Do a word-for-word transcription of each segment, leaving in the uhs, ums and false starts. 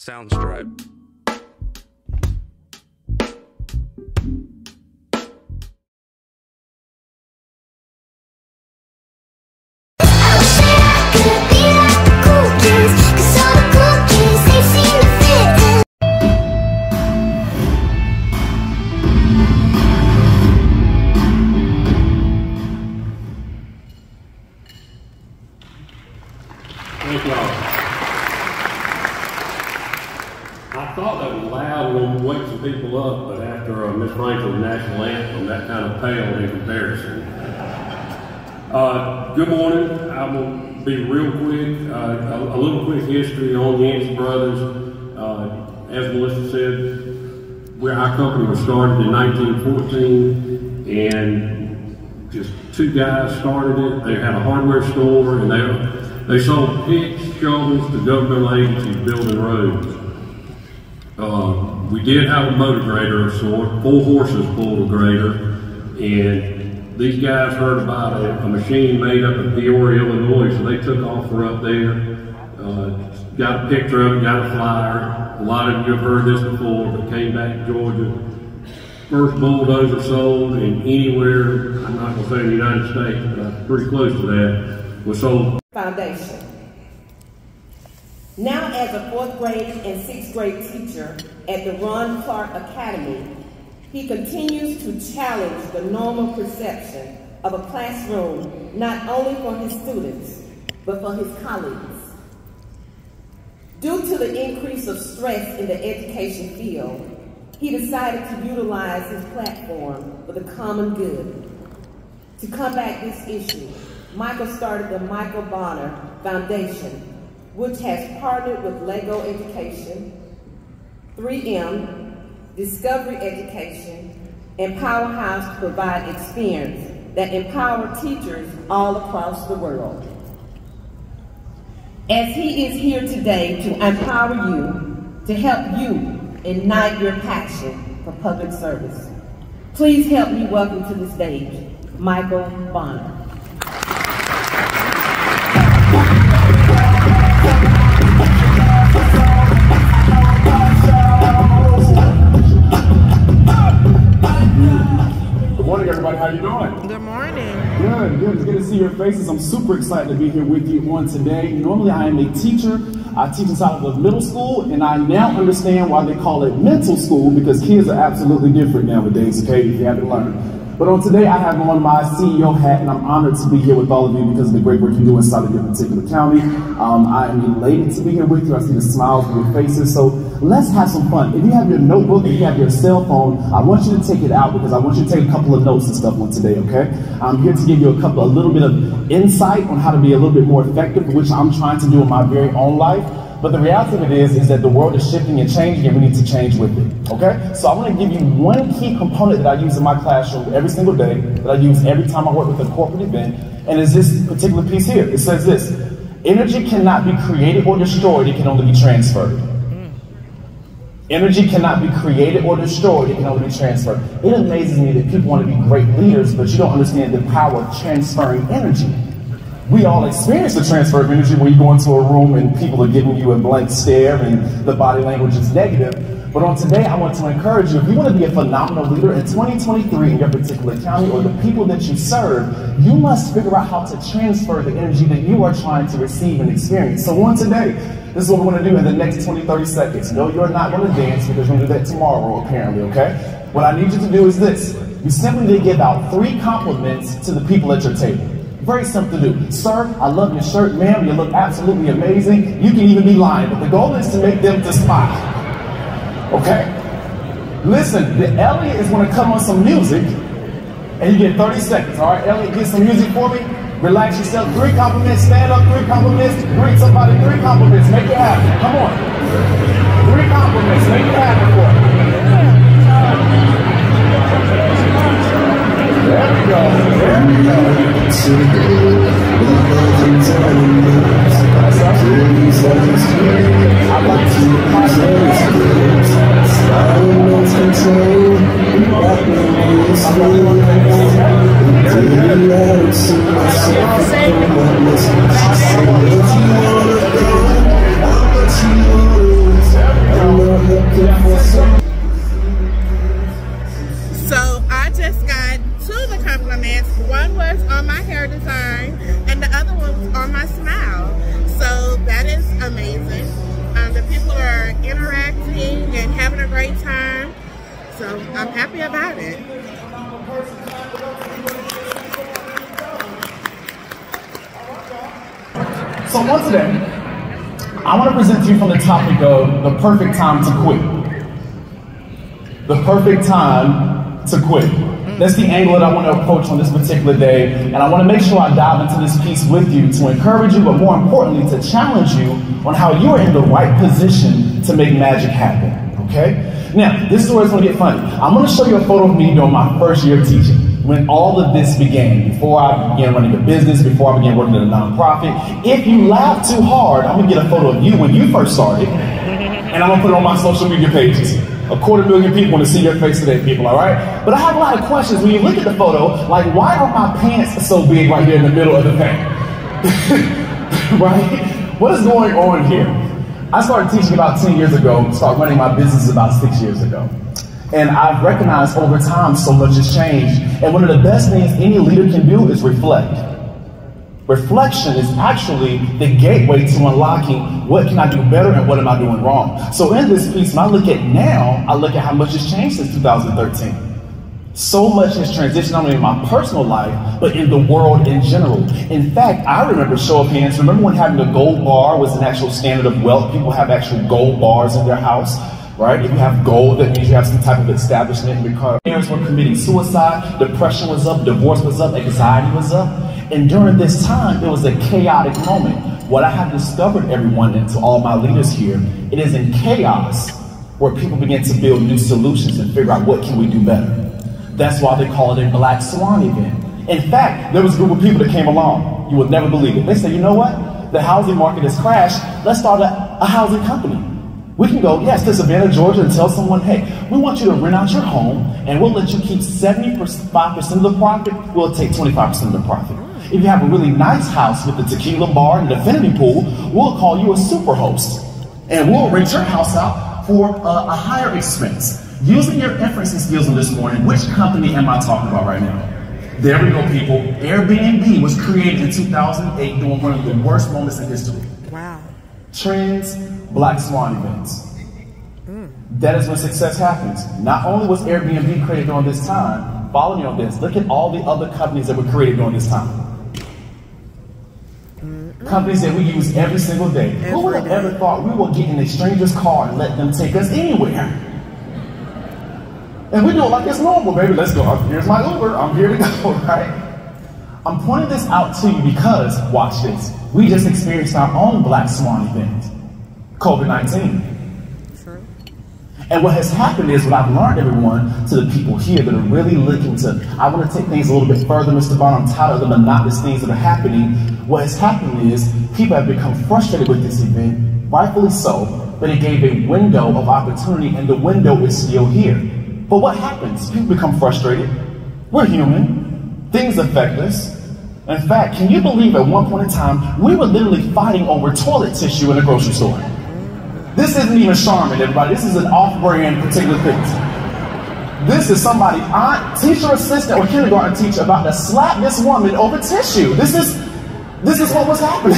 Soundstripe. Thank y'all. I thought that was loud and would wake some people up, but after uh, Miss Franklin's national anthem, that kind of paled in comparison. Uh, good morning. I will be real quick. Uh, a, a little quick history on the Yancey Brothers. Uh, as Melissa said, where our company was started in nineteen fourteen, and just two guys started it. They had a hardware store, and they They sold picks, shovels to governmental agencies building roads. Uh, we did have a motor grader of sort. Four horses pulled a grader, and these guys heard about a, a machine made up in Peoria, Illinois, so they took off for up there. Uh, got a picture of it, got a flyer. A lot of you have heard this before, but came back to Georgia. First bulldozer sold in anywhere, I'm not going to say in the United States, but I'm pretty close to that, was sold. Foundation. Now as a fourth grade and sixth grade teacher at the Ron Clark Academy, he continues to challenge the normal perception of a classroom not only for his students, but for his colleagues. Due to the increase of stress in the education field, he decided to utilize his platform for the common good. To combat this issue, Michael started the Michael Bonner Foundation, which has partnered with Lego Education, three M, Discovery Education, and Powerhouse to provide experience that empower teachers all across the world. As he is here today to empower you, to help you ignite your passion for public service, please help me welcome to the stage, Michael Bonner. Good morning, everybody. How you doing? Good morning. Good, good. It's good to see your faces. I'm super excited to be here with you on today. Normally, I am a teacher. I teach inside of the middle school, and I now understand why they call it mental school, because kids are absolutely different nowadays, okay, if you haven't learned. But on today, I have on my C E O hat, and I'm honored to be here with all of you because of the great work you do inside of your particular county. Um, I am elated to be here with you. I see the smiles on your faces, so let's have some fun. If you have your notebook, if you have your cell phone, I want you to take it out because I want you to take a couple of notes and stuff on today, okay? I'm here to give you a couple, a little bit of insight on how to be a little bit more effective, which I'm trying to do in my very own life. But the reality of it is, is that the world is shifting and changing, and we need to change with it, okay? So I want to give you one key component that I use in my classroom every single day, that I use every time I work with a corporate event, and it's this particular piece here. It says this: energy cannot be created or destroyed, it can only be transferred. Energy cannot be created or destroyed, it can only be transferred. It amazes me that people want to be great leaders, but you don't understand the power of transferring energy. We all experience the transfer of energy when you go into a room and people are giving you a blank stare and the body language is negative. But on today, I want to encourage you, if you want to be a phenomenal leader in twenty twenty-three in your particular county or the people that you serve, you must figure out how to transfer the energy that you are trying to receive and experience. So on today, this is what we're going to do in the next twenty, thirty seconds. No, you're not going to dance because we're going to do that tomorrow, apparently, okay? What I need you to do is this. You simply need to give out three compliments to the people at your table. Very simple to do. Sir, I love your shirt. Ma'am, you look absolutely amazing. You can even be lying, but the goal is to make them to smile. Okay? Listen, the Elliot is going to come on some music, and you get thirty seconds. All right, Elliot, get some music for me. Relax yourself. Three compliments. Stand up. Three compliments. Greet somebody. Three compliments. Make it happen. Come on. Three compliments. Make it happen for me. There we go. There we go. I interacting and having a great time. So I'm happy about it. So once again, I want to present to you from the topic of the perfect time to quit. The perfect time to quit. That's the angle that I want to approach on this particular day, and I want to make sure I dive into this piece with you to encourage you, but more importantly, to challenge you on how you are in the right position to make magic happen, okay? Now, this is where it's going to get funny. I'm going to show you a photo of me during my first year of teaching, when all of this began, before I began running a business, before I began working at a nonprofit. If you laugh too hard, I'm going to get a photo of you when you first started, and I'm going to put it on my social media pages. A quarter million people want to see your face today, people, all right? But I have a lot of questions. When you look at the photo, like, why are my pants so big right here in the middle of the pant? Right? What is going on here? I started teaching about ten years ago, started running my business about six years ago. And I've recognized over time so much has changed. And one of the best things any leader can do is reflect. Reflection is actually the gateway to unlocking what can I do better and what am I doing wrong. So in this piece, when I look at now, I look at how much has changed since two thousand thirteen. So much has transitioned not only in my personal life, but in the world in general. In fact, I remember, show of hands, remember when having a gold bar was an actual standard of wealth? People have actual gold bars in their house, right? If you have gold, that means you have some type of establishment. Because parents were committing suicide, depression was up, divorce was up, anxiety was up. And during this time, it was a chaotic moment. What I have discovered, everyone, and to all my leaders here, it is in chaos where people begin to build new solutions and figure out what can we do better. That's why they call it a Black Swan event. In fact, there was a group of people that came along. You would never believe it. They said, you know what? The housing market has crashed. Let's start a, a housing company. We can go, yes, to Savannah, Georgia, and tell someone, hey, we want you to rent out your home, and we'll let you keep seventy-five percent of the profit. We'll take twenty-five percent of the profit. If you have a really nice house with a tequila bar and an affinity pool, we'll call you a super host. And we'll rent your house out for uh, a higher expense. Using your inferencing skills on this morning, which company am I talking about right now? There we go, people. Airbnb was created in two thousand eight during one of the worst moments in history. Wow. Trends, Black Swan events. Mm. That is when success happens. Not only was Airbnb created during this time, follow me on this, look at all the other companies that were created during this time. Mm-hmm. Companies that we use every single day. Every Who would have day. ever thought we would get in a stranger's car and let them take us anywhere? And we do it like it's normal, baby. Let's go. Here's my Uber. I'm here to go, right? I'm pointing this out to you because, watch this, we just experienced our own Black Swan event, COVID nineteen. True. And what has happened is, what I've learned, everyone, to the people here that are really looking to, I want to take things a little bit further, Mister Bond. I'm tired of the monotonous things that are happening. What has happened is, people have become frustrated with this event, rightfully so, but it gave a window of opportunity, and the window is still here. But what happens? People become frustrated. We're human. Things affect us. In fact, can you believe at one point in time, we were literally fighting over toilet tissue in a grocery store? This isn't even Charmin, everybody. This is an off-brand particular thing. This is somebody, aunt, teacher assistant, or kindergarten teacher about to slap this woman over tissue. This is, this is what was happening.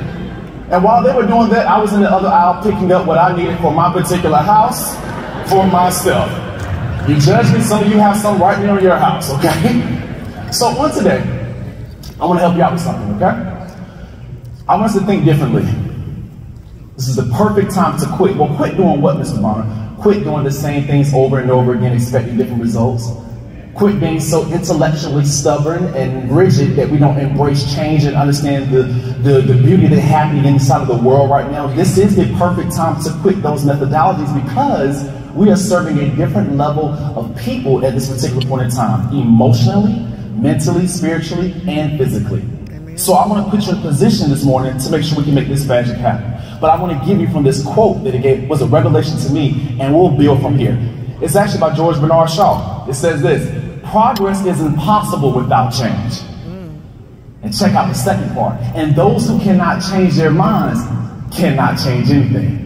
And while they were doing that, I was in the other aisle picking up what I needed for my particular house, for myself. You judge me, some of you have some right near your house, okay? So on today, I want to help you out with something, okay? I want us to think differently. This is the perfect time to quit. Well, quit doing what, Mister Bonner? Quit doing the same things over and over again, expecting different results. Quit being so intellectually stubborn and rigid that we don't embrace change and understand the, the, the beauty that's happening inside of the world right now. This is the perfect time to quit those methodologies because we are serving a different level of people at this particular point in time, emotionally, mentally, spiritually, and physically. Amen. So I want to put you in a position this morning to make sure we can make this magic happen. But I want to give you from this quote that it gave, was a revelation to me, and we'll build from here. It's actually by George Bernard Shaw. It says this: progress is impossible without change. Mm. And check out the second part. And those who cannot change their minds cannot change anything.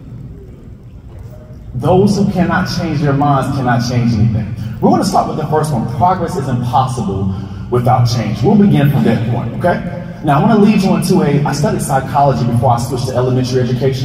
Those who cannot change their minds cannot change anything. We're going to start with the first one. Progress is impossible without change. We'll begin from that point, okay? Now, I want to lead you into a, I studied psychology before I switched to elementary education.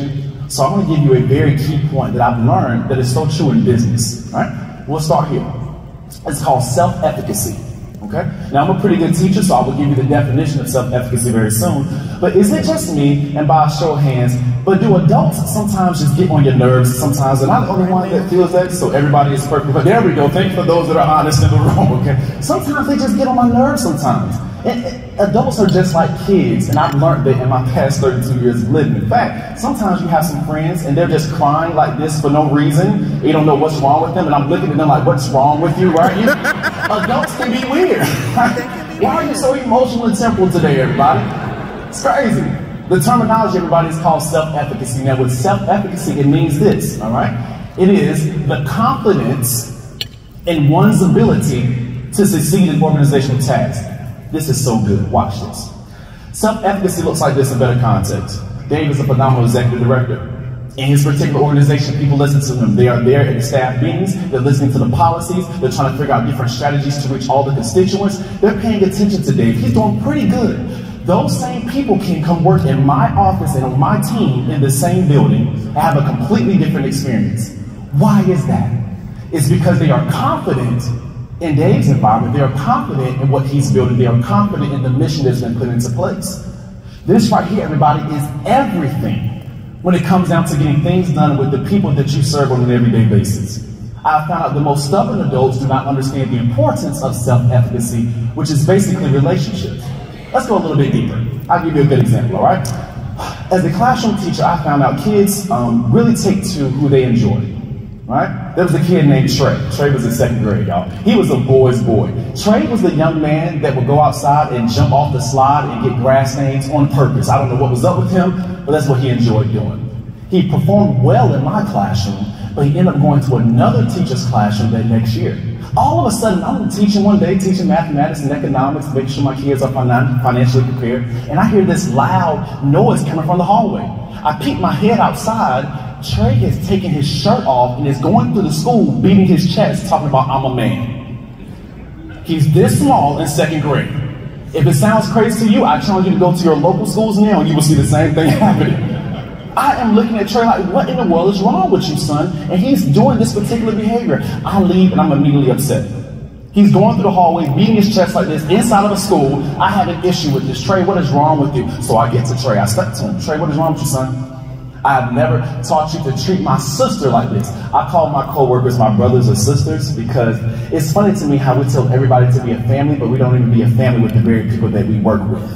So I'm going to give you a very key point that I've learned that is so true in business. All right? We'll start here. It's called self-efficacy. Okay? Now, I'm a pretty good teacher, so I will give you the definition of self-efficacy very soon. But is it just me, and by a show of hands, but do adults sometimes just get on your nerves sometimes? And I'm the only one that feels that, so everybody is perfect. But there we go. Thank you for those that are honest in the room, okay? Sometimes they just get on my nerves sometimes. And, and adults are just like kids, and I've learned that in my past thirty-two years of living. In fact, sometimes you have some friends, and they're just crying like this for no reason. You don't know what's wrong with them, and I'm looking at them like, what's wrong with you, right? You, adults can be weird. Right? Why are you so emotional and temporal today, everybody? It's crazy. The terminology, everybody, is called self-efficacy. Now, with self-efficacy, it means this, all right? It is the confidence in one's ability to succeed in organizational tasks. This is so good. Watch this. Self-efficacy looks like this in better context. Dave is a phenomenal executive director. In his particular organization, people listen to him. They are there at the staff meetings. They're listening to the policies. They're trying to figure out different strategies to reach all the constituents. They're paying attention to Dave. He's doing pretty good. Those same people can come work in my office and on my team in the same building and have a completely different experience. Why is that? It's because they are confident in Dave's environment. They are confident in what he's building. They are confident in the mission that's been put into place. This right here, everybody, is everything when it comes down to getting things done with the people that you serve on an everyday basis. I found out the most stubborn adults do not understand the importance of self-efficacy, which is basically relationships. Let's go a little bit deeper. I'll give you a good example, all right? As a classroom teacher, I found out kids um, really take to who they enjoy, right? There was a kid named Trey. Trey was in second grade, y'all. He was a boy's boy. Trey was the young man that would go outside and jump off the slide and get grass stains on purpose. I don't know what was up with him, but that's what he enjoyed doing. He performed well in my classroom, but he ended up going to another teacher's classroom that next year. All of a sudden, I'm teaching one day, teaching mathematics and economics, making sure my kids are financially prepared, and I hear this loud noise coming from the hallway. I peek my head outside. Trey has taken his shirt off and is going through the school, beating his chest, talking about, I'm a man. He's this small in second grade. If it sounds crazy to you, I challenge you to go to your local schools now and you will see the same thing happening. I am looking at Trey like, what in the world is wrong with you, son? And he's doing this particular behavior. I leave and I'm immediately upset. He's going through the hallway, beating his chest like this, inside of a school. I have an issue with this. Trey, what is wrong with you? So I get to Trey. I step to him. Trey, what is wrong with you, son? I've never taught you to treat my sister like this. I call my coworkers my brothers or sisters because it's funny to me how we tell everybody to be a family, but we don't even be a family with the very people that we work with.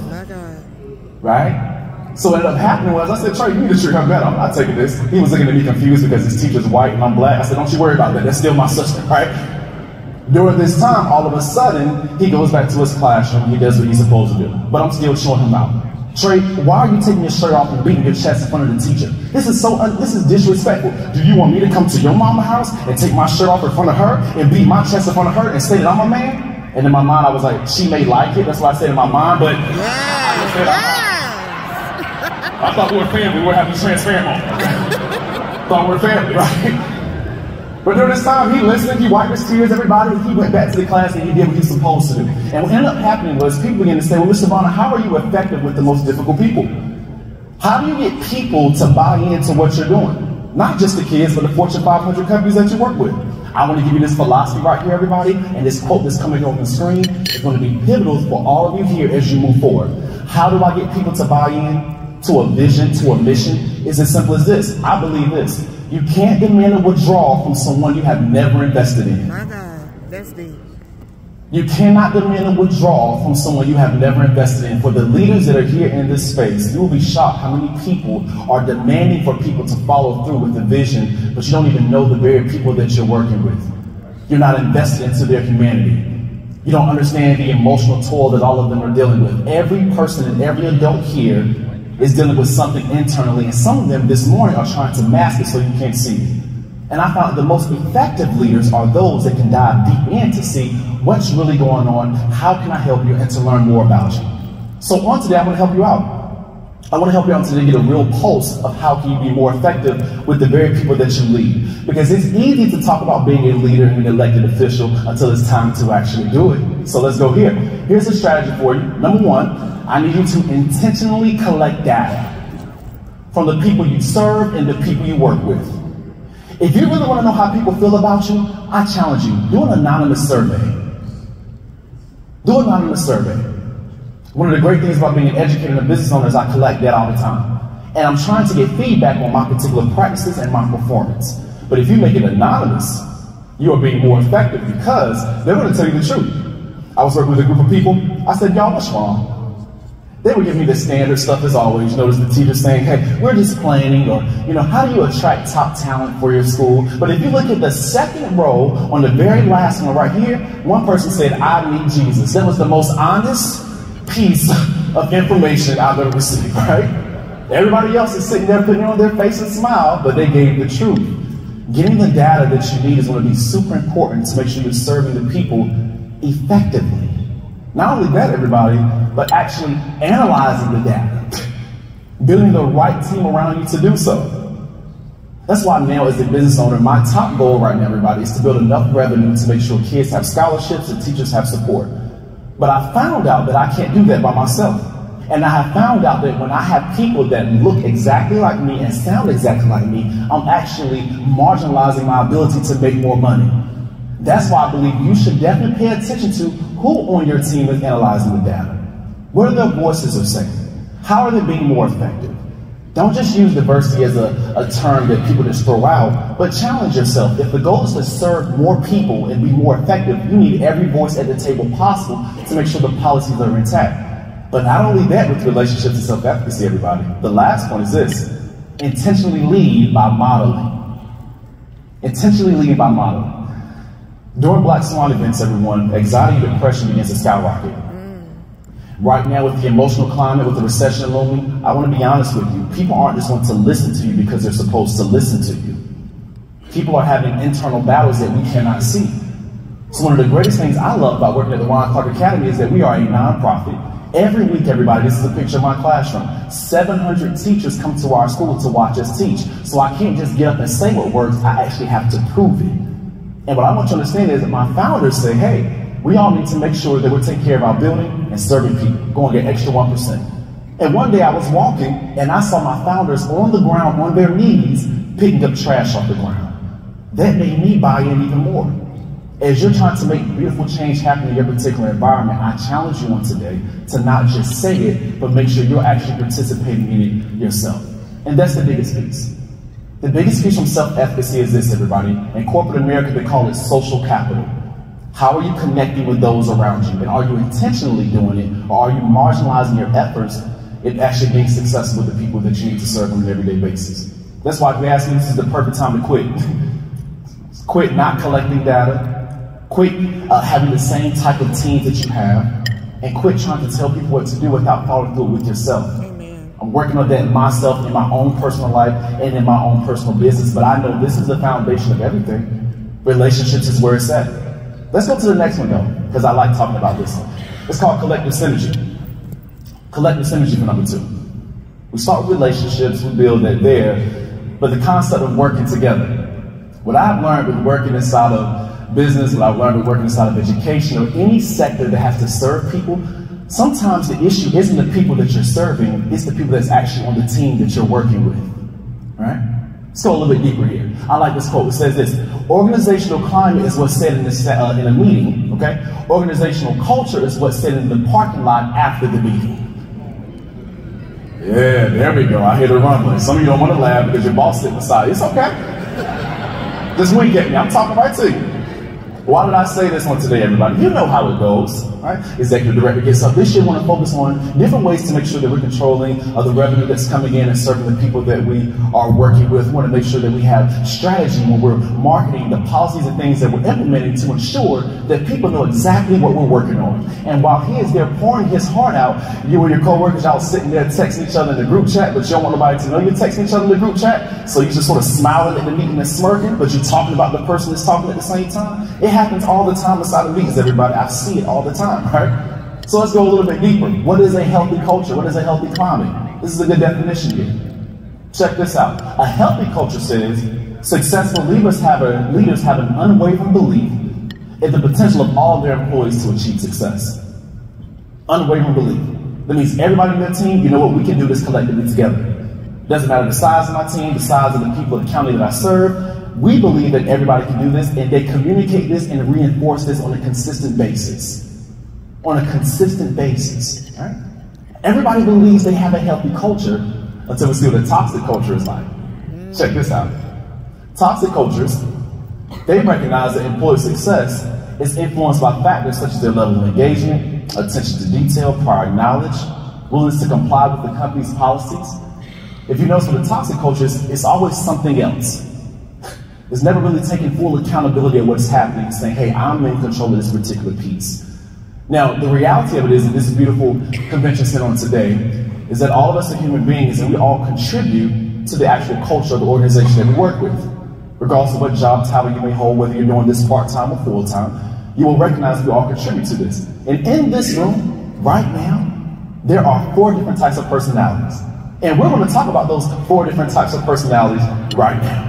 Right? So what ended up happening was, I said, Trey, you need to treat her better. I'm not taking this. He was looking at me confused because his teacher's white and I'm black. I said, don't you worry about that. That's still my sister, right? During this time, all of a sudden, he goes back to his classroom. He does what he's supposed to do. But I'm still showing him out. Trey, why are you taking your shirt off and beating your chest in front of the teacher? This is so, uh, this is disrespectful. Do you want me to come to your mama's house and take my shirt off in front of her and beat my chest in front of her and say that I'm a man? And in my mind, I was like, she may like it. That's what I said in my mind, but yeah. I, said, I, I thought we were family. We were having transparent moment. Thought we were family, right? But during this time, he listened, he wiped his tears, everybody, he went back to the class and he did what he was supposed to do. And what ended up happening was people began to say, well, Mister Bonner, how are you effective with the most difficult people? How do you get people to buy into what you're doing? Not just the kids, but the Fortune five hundred companies that you work with. I want to give you this philosophy right here, everybody, and this quote that's coming on the screen is going to be pivotal for all of you here as you move forward. How do I get people to buy in to a vision, to a mission? It's as simple as this. I believe this. You can't demand a withdrawal from someone you have never invested in. My God, that's deep. You cannot demand a withdrawal from someone you have never invested in. For the leaders that are here in this space, you will be shocked how many people are demanding for people to follow through with the vision, but you don't even know the very people that you're working with. You're not invested into their humanity. You don't understand the emotional toll that all of them are dealing with. Every person and every adult here is dealing with something internally, and some of them this morning are trying to mask it so you can't see it. And I found the most effective leaders are those that can dive deep in to see what's really going on, how can I help you, and to learn more about you. So on today, I want to help you out. I want to help you out today to get a real pulse of how can you be more effective with the very people that you lead. Because it's easy to talk about being a leader and an elected official until it's time to actually do it. So let's go here. Here's a strategy for you. Number one, I need you to intentionally collect data. from the people you serve and the people you work with. If you really want to know how people feel about you, I challenge you, do an anonymous survey. Do an anonymous survey. One of the great things about being an educator and a business owner is I collect that all the time. And I'm trying to get feedback on my particular practices and my performance. But if you make it anonymous, you are being more effective because they're going to tell you the truth. I was working with a group of people. I said, y'all, what's wrong? They would give me the standard stuff as always. You notice the teacher saying, hey, we're just planning, or, you know, how do you attract top talent for your school? But if you look at the second row on the very last one right here, one person said, I need Jesus. That was the most honest piece of information I've ever received, right? Everybody else is sitting there putting on their face and smile, but they gave the truth. Getting the data that you need is going to be super important to make sure you're serving the people effectively. Not only that, everybody, but actually analyzing the data, building the right team around you to do so. That's why now, as a business owner, my top goal right now, everybody, is to build enough revenue to make sure kids have scholarships and teachers have support. But I found out that I can't do that by myself. And I have found out that when I have people that look exactly like me and sound exactly like me, I'm actually marginalizing my ability to make more money. That's why I believe you should definitely pay attention to who on your team is analyzing the data. What are their voices are saying? How are they being more effective? Don't just use diversity as a, a term that people just throw out, but challenge yourself. If the goal is to serve more people and be more effective, you need every voice at the table possible to make sure the policies are intact. But not only that, with relationships and self-efficacy, everybody, the last one is this: intentionally lead by modeling. Intentionally lead by modeling. During Black Swan events, everyone, anxiety and depression begins to skyrocket. Mm. Right now, with the emotional climate, with the recession looming, I want to be honest with you. People aren't just going to listen to you because they're supposed to listen to you. People are having internal battles that we cannot see. So one of the greatest things I love about working at the Ron Clark Academy is that we are a nonprofit. Every week, everybody, this is a picture of my classroom. seven hundred teachers come to our school to watch us teach. So I can't just get up and say what works, I actually have to prove it. And what I want you to understand is that my founders say, hey, we all need to make sure that we're taking care of our building and serving people, going an extra one percent. And one day I was walking and I saw my founders on the ground, on their knees, picking up trash off the ground. That made me buy in even more. As you're trying to make beautiful change happen in your particular environment, I challenge you on today to not just say it, but make sure you're actually participating in it yourself. And that's the biggest piece. The biggest piece from self-efficacy is this, everybody. In corporate America, they call it social capital. How are you connecting with those around you? And are you intentionally doing it? Or are you marginalizing your efforts in actually being successful with the people that you need to serve on an everyday basis? That's why if you ask me, this is the perfect time to quit. Quit not collecting data. Quit uh, having the same type of teams that you have. And quit trying to tell people what to do without following through with yourself. I'm working on that myself in my own personal life and in my own personal business, but I know this is the foundation of everything. Relationships is where it's at. Let's go to the next one though, because I like talking about this one. It's called collective synergy. Collective synergy for number two. We start with relationships, we build that there, but the concept of working together. What I've learned with working inside of business, what I've learned with working inside of education, or any sector that has to serve people, sometimes the issue isn't the people that you're serving, it's the people that's actually on the team that you're working with, right? Let's go a little bit deeper here. I like this quote. It says this: organizational climate is what's said in, this, uh, in a meeting, okay? Organizational culture is what's said in the parking lot after the meeting. Yeah, there we go. I hear the rumbling. Some of you don't want to laugh because your boss sitting beside you. It's okay. Just wink at me. I'm talking right to you. Why did I say this one today, everybody? You know how it goes, right? Executive director gets up. This year, we want to focus on different ways to make sure that we're controlling uh, the revenue that's coming in and serving the people that we are working with. We want to make sure that we have strategy when we're marketing the policies and things that we're implementing to ensure that people know exactly what we're working on. And while he is there pouring his heart out, you and your coworkers out sitting there texting each other in the group chat, but you don't want nobody to know you're texting each other in the group chat, so you're just sort of smiling at the meeting and smirking, but you're talking about the person that's talking at the same time. It happens all the time inside of meetings, everybody. I see it all the time, right? So let's go a little bit deeper. What is a healthy culture? What is a healthy climate? This is a good definition here. Check this out. A healthy culture says successful leaders have, a, leaders have an unwavering belief in the potential of all their employees to achieve success. Unwavering belief. That means everybody in their team, you know what, we can do this collectively together. Doesn't matter the size of my team, the size of the people of the county that I serve. We believe that everybody can do this, and they communicate this and reinforce this on a consistent basis. On a consistent basis, right? Everybody believes they have a healthy culture until we see what a toxic culture is like. Check this out. Toxic cultures, they recognize that employee success is influenced by factors such as their level of engagement, attention to detail, prior knowledge, willingness to comply with the company's policies. If you notice with the toxic cultures, it's always something else. It's never really taking full accountability of what's happening, saying, hey, I'm in control of this particular piece. Now, the reality of it is that this beautiful convention center on today is that all of us are human beings and we all contribute to the actual culture of the organization that we work with. Regardless of what job title you may hold, whether you're doing this part-time or full-time, you will recognize we all contribute to this. And in this room, right now, there are four different types of personalities. And we're going to talk about those four different types of personalities right now.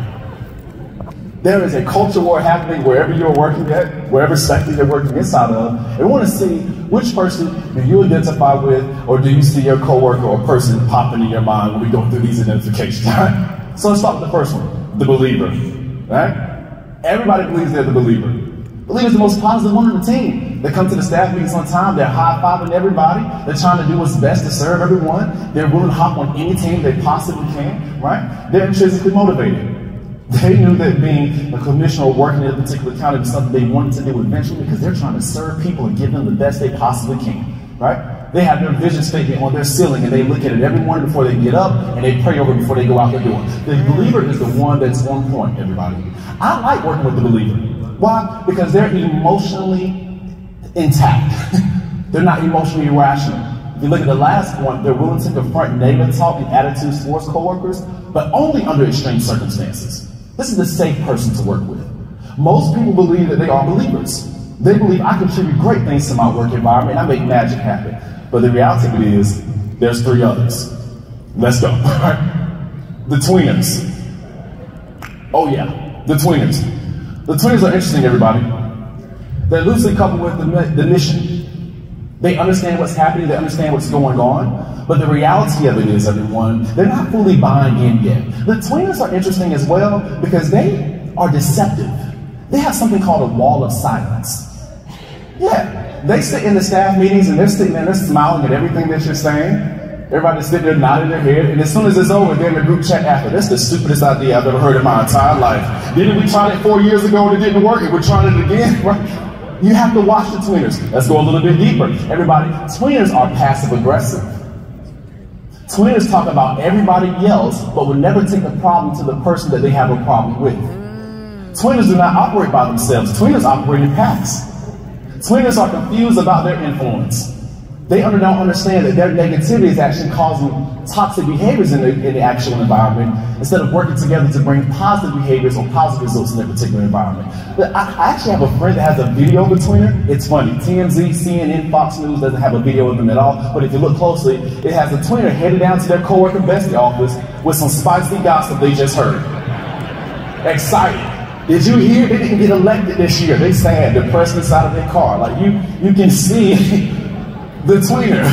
There is a culture war happening wherever you're working at, wherever sector you're working inside of. And we want to see which person do you identify with, or do you see your coworker or person popping in your mind when we go through these identifications, right? So let's start with the first one, the believer, right? Everybody believes they're the believer. Believer is the most positive one on the team. They come to the staff meetings on time, they're high-fiving everybody, they're trying to do what's best to serve everyone, they're willing to hop on any team they possibly can, right? They're intrinsically motivated. They knew that being a commissioner or working in a particular county was something they wanted to do eventually because they're trying to serve people and give them the best they possibly can, right? They have their vision statement on their ceiling and they look at it every morning before they get up and they pray over it before they go out the door. The believer is the one that's on point, everybody. I like working with the believer. Why? Because they're emotionally intact. They're not emotionally irrational. If you look at the last one, they're willing to confront negative talk and attitudes towards coworkers, but only under extreme circumstances. This is a safe person to work with. Most people believe that they are believers. They believe I contribute great things to my work environment and I make magic happen. But the reality of it is, there's three others. Let's go. The tweeners. Oh yeah, the tweeners. The tweeners are interesting, everybody. They're loosely coupled with the, the mission. They understand what's happening, they understand what's going on, but the reality of it is, everyone, they're not fully buying in yet. The tweeners are interesting as well because they are deceptive. They have something called a wall of silence. Yeah, they sit in the staff meetings and they're sitting there, they're smiling at everything that you're saying. Everybody's sitting there nodding their head, and as soon as it's over, they're in the group chat after. That's the stupidest idea I've ever heard in my entire life. Didn't we try it four years ago and it didn't work, and we're trying it again, right? You have to watch the tweeners. Let's go a little bit deeper. Everybody, tweeners are passive aggressive. Tweeners talk about everybody else, but will never take the problem to the person that they have a problem with. Tweeners do not operate by themselves. Tweeners operate in packs. Tweeners are confused about their influence. They don't understand that their negativity is actually causing toxic behaviors in the, in the actual environment instead of working together to bring positive behaviors or positive results in their particular environment. But I, I actually have a friend that has a video of a tweener. It's funny. T M Z, C N N, Fox News doesn't have a video of them at all. But if you look closely, it has a tweener headed down to their coworker bestie office with some spicy gossip they just heard. Excited. Did you hear they didn't get elected this year? They sad, depressed inside of their car. Like you, you can see the tweener.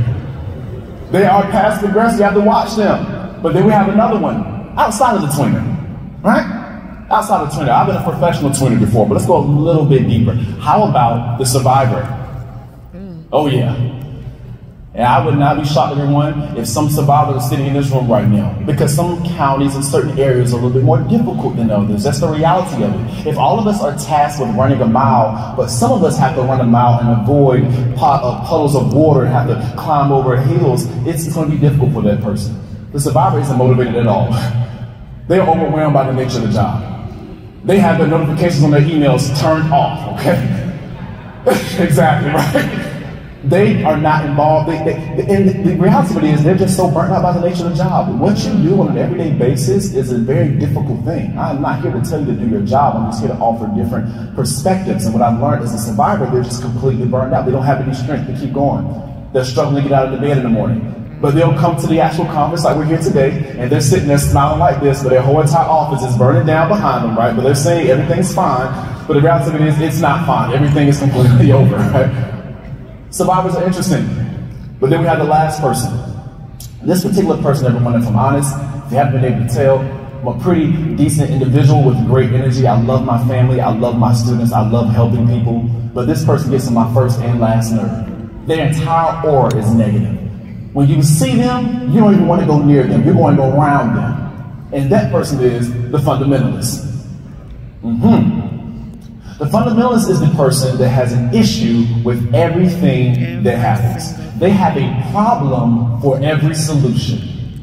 They are passive aggressive. You have to watch them. But then we have another one outside of the tweener, right? Outside of the tweener. I've been a professional tweener before, but let's go a little bit deeper. How about the survivor? Oh yeah. And I would not be shocked, everyone, if some survivor is sitting in this room right now, because some counties and certain areas are a little bit more difficult than others. That's the reality of it. If all of us are tasked with running a mile, but some of us have to run a mile and avoid pot, uh, puddles of water and have to climb over hills, it's going to be difficult for that person. The survivor isn't motivated at all. They are overwhelmed by the nature of the job. They have their notifications on their emails turned off, okay? Exactly, right? They are not involved. They, they, and the reality of it is they're just so burnt out by the nature of the job. What you do on an everyday basis is a very difficult thing. I'm not here to tell you to do your job. I'm just here to offer different perspectives. And what I've learned as a survivor, they're just completely burned out. They don't have any strength to keep going. They're struggling to get out of the bed in the morning. But they'll come to the actual conference like we're here today, and they're sitting there smiling like this, but their whole entire office is burning down behind them, right? But they're saying everything's fine. But the reality of it is it's not fine. Everything is completely over, right? Survivors are interesting, but then we have the last person. This particular person, everyone, if I'm honest, If you haven't been able to tell, I'm a pretty decent individual with great energy. I love my family, I love my students, I love helping people. But this person gets on my first and last nerve. Their entire aura is negative. When you see them, you don't even want to go near them. You're going to go around them. And that person is the fundamentalist. Mm-hmm. The fundamentalist is the person that has an issue with everything that happens. They have a problem for every solution.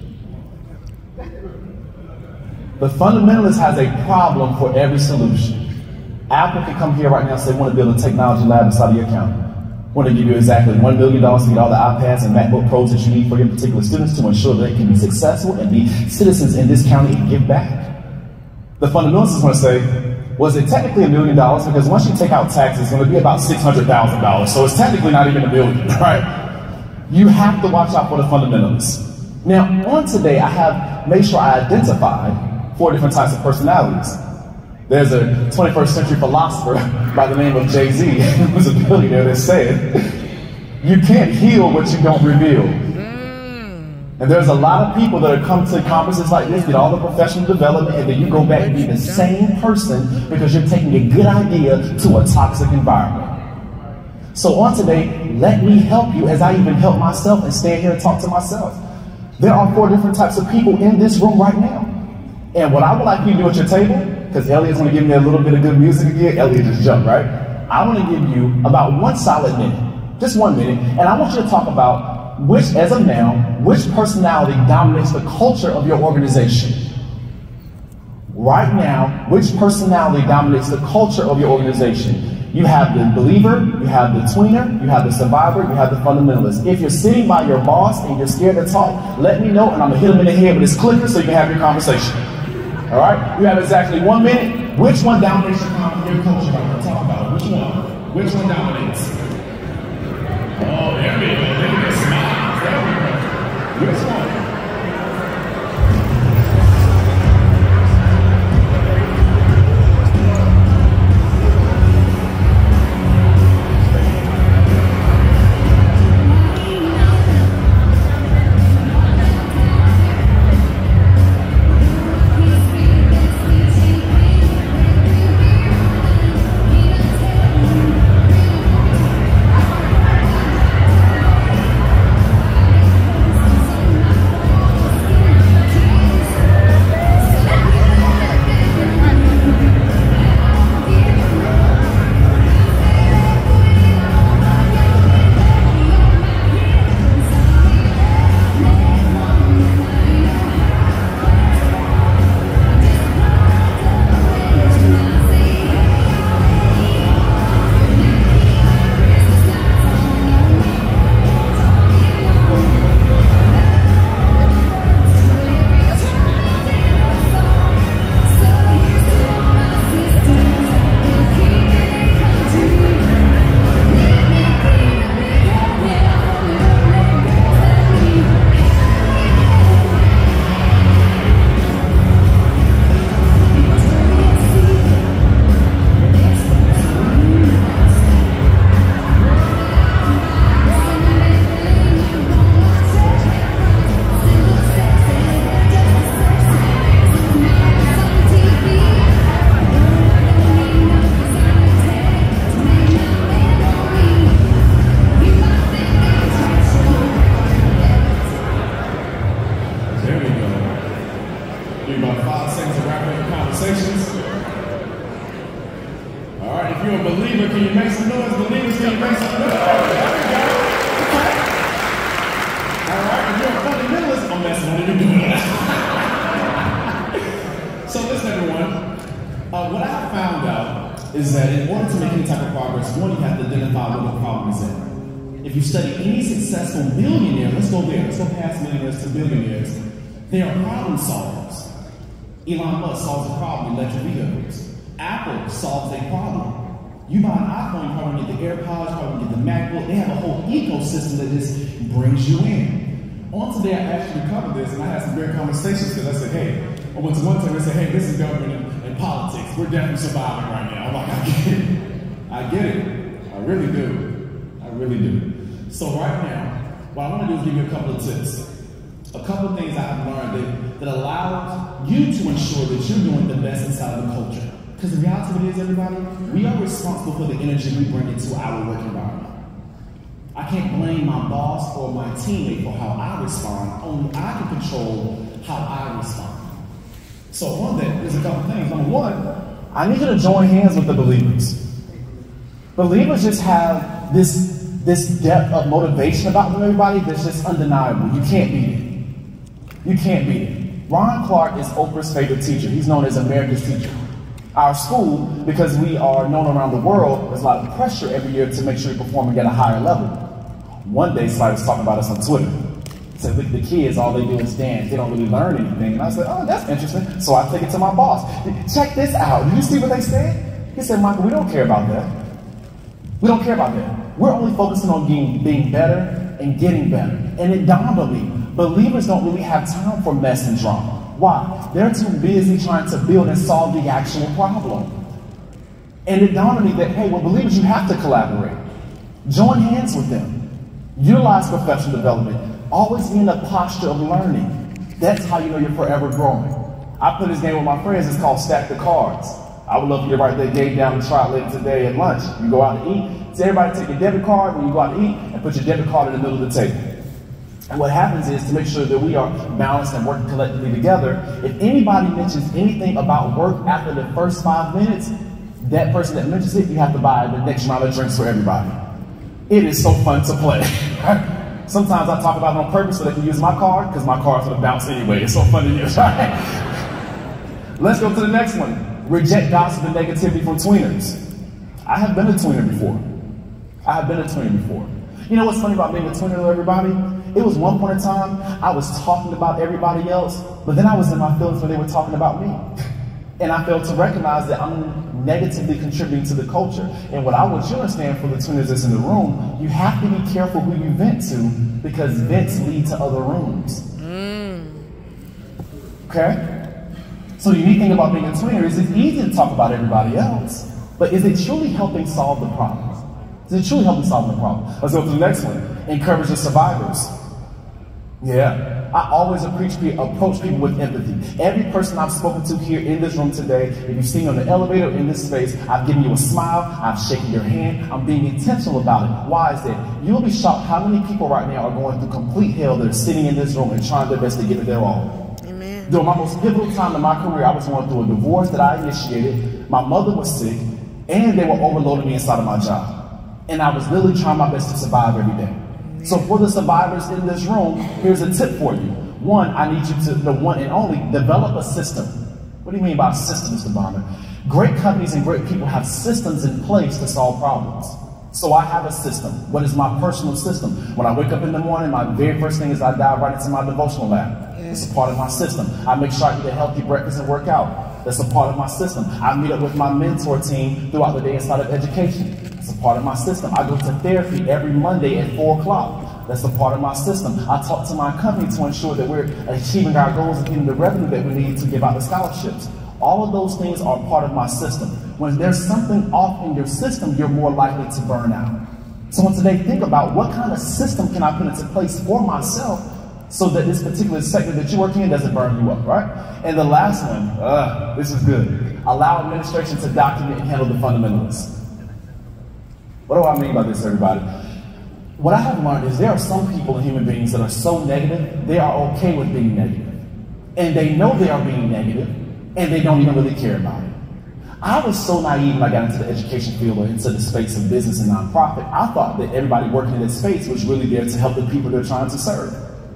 The fundamentalist has a problem for every solution. Apple can come here right now and say, want to build a technology lab inside of your county. Want to give you exactly one million dollars to get all the iPads and MacBook Pros that you need for your particular students to ensure that they can be successful and be citizens in this county and give back. The fundamentalists is going to say, was it technically a million dollars? Because once you take out taxes, it's going to be about six hundred thousand dollars. So it's technically not even a million, right? You have to watch out for the fundamentalists. Now, on today, I have made sure I identify four different types of personalities. There's a twenty-first century philosopher by the name of Jay-Z, who's a billionaire, that said, you can't heal what you don't reveal. And there's a lot of people that have come to conferences like this, get all the professional development, and then you go back and be the same person because you're taking a good idea to a toxic environment. So on today, let me help you as I even help myself and stand here and talk to myself. There are four different types of people in this room right now. And what I would like you to do at your table, because Elliot's going to give me a little bit of good music again. Elliot just jumped, right? I want to give you about one solid minute, just one minute, and I want you to talk about which, as of now, which personality dominates the culture of your organization. Right now, which personality dominates the culture of your organization? You have the believer, you have the tweener, you have the survivor, you have the fundamentalist. If you're sitting by your boss and you're scared to talk, let me know and I'm going to hit him in the head with this clicker so you can have your conversation. All right? You have exactly one minute. Which one dominates your, your culture right now? Talk about it. Which one? Which one dominates? Oh, there we go. Look at this smile. There we go. Which one? Elon Musk solves a problem, electric vehicles. Apple solves a problem. You buy an iPhone, you probably get the AirPods, you probably get the MacBook. They have a whole ecosystem that just brings you in. On today, I actually covered this, and I had some great conversations because I said, hey, I went to one time and said, hey, this is government and, and politics. We're definitely surviving right now. I'm like, I get it. I get it. I really do. I really do. So right now, what I want to do is give you a couple of tips. A couple of things I have learned that that allows you to ensure that you're doing the best inside of the culture. Because the reality of it is, everybody, we are responsible for the energy we bring into our work environment. I can't blame my boss or my teammate for how I respond. Only I can control how I respond. So on that, there's a couple things. Number one, I need you to join hands with the believers. Believers just have this, this depth of motivation about them, everybody, that's just undeniable. You can't beat it. You can't beat it. Ron Clark is Oprah's favorite teacher. He's known as America's teacher. Our school, because we are known around the world, there's a lot of pressure every year to make sure you're performing at a higher level. One day, somebody was talking about us on Twitter. He said, look, the kids, all they do is dance. They don't really learn anything. And I said, oh, that's interesting. So I take it to my boss. Check this out. Did you see what they said? He said, Michael, we don't care about that. We don't care about that. We're only focusing on being, being better and getting better. And it dawned on me, believers don't really have time for mess and drama. Why? They're too busy trying to build and solve the actual problem. And it dawned on me that, hey, well, believers, you have to collaborate. Join hands with them. Utilize professional development. Always be in a posture of learning. That's how you know you're forever growing. I play this game with my friends. It's called Stack the Cards. I would love for you to write that game down and try it later today at lunch. You go out to eat. So everybody take your debit card when you go out to eat and put your debit card in the middle of the table. And what happens is, to make sure that we are balanced and working collectively together, if anybody mentions anything about work after the first five minutes, that person that mentions it, you have to buy the next round of drinks for everybody. It is so fun to play. Sometimes I talk about it on purpose so they can use my card, because my card's gonna bounce anyway. It's so fun to use, right? Let's go to the next one. Reject gossip and negativity from tweeners. I have been a tweener before. I have been a tweener before. You know what's funny about being a tweener, though, everybody? It was one point in time, I was talking about everybody else, but then I was in my feelings when they were talking about me. And I failed to recognize that I'm negatively contributing to the culture. And what I want you to understand for the tweeners that's in the room, you have to be careful who you vent to, because vents lead to other rooms. Mm. Okay? So the unique thing about being a tweener is it's easy to talk about everybody else, but is it truly helping solve the problem? Is it truly helping solve the problem? Let's go to the next one. Encourage the survivors. Yeah, I always approach people with empathy. Every person I've spoken to here in this room today, if you've seen me on the elevator in this space, I've given you a smile, I've shaken your hand, I'm being intentional about it. Why is that? You'll be shocked how many people right now are going through complete hell that are sitting in this room and trying their best to give it their all. Amen. During my most pivotal time in my career, I was going through a divorce that I initiated, my mother was sick, and they were overloading me inside of my job. And I was literally trying my best to survive every day. So for the survivors in this room, here's a tip for you. One, I need you to, the one and only, develop a system. What do you mean by system, Mister Bonner? Great companies and great people have systems in place to solve problems. So I have a system. What is my personal system? When I wake up in the morning, my very first thing is I dive right into my devotional lab. It's a part of my system. I make sure I eat a healthy breakfast and work out. That's a part of my system. I meet up with my mentor team throughout the day inside of education. That's a part of my system. I go to therapy every Monday at four o'clock. That's a part of my system. I talk to my company to ensure that we're achieving our goals and getting the revenue that we need to give out the scholarships. All of those things are part of my system. When there's something off in your system, you're more likely to burn out. So today, think about what kind of system can I put into place for myself so that this particular sector that you're working in doesn't burn you up, right? And the last one, uh, this is good. Allow administration to document and handle the fundamentals. What do I mean by this, everybody? What I have learned is there are some people and human beings that are so negative, they are okay with being negative. And they know they are being negative, and they don't even really care about it. I was so naive when I got into the education field or into the space of business and nonprofit. I thought that everybody working in this space was really there to help the people they're trying to serve.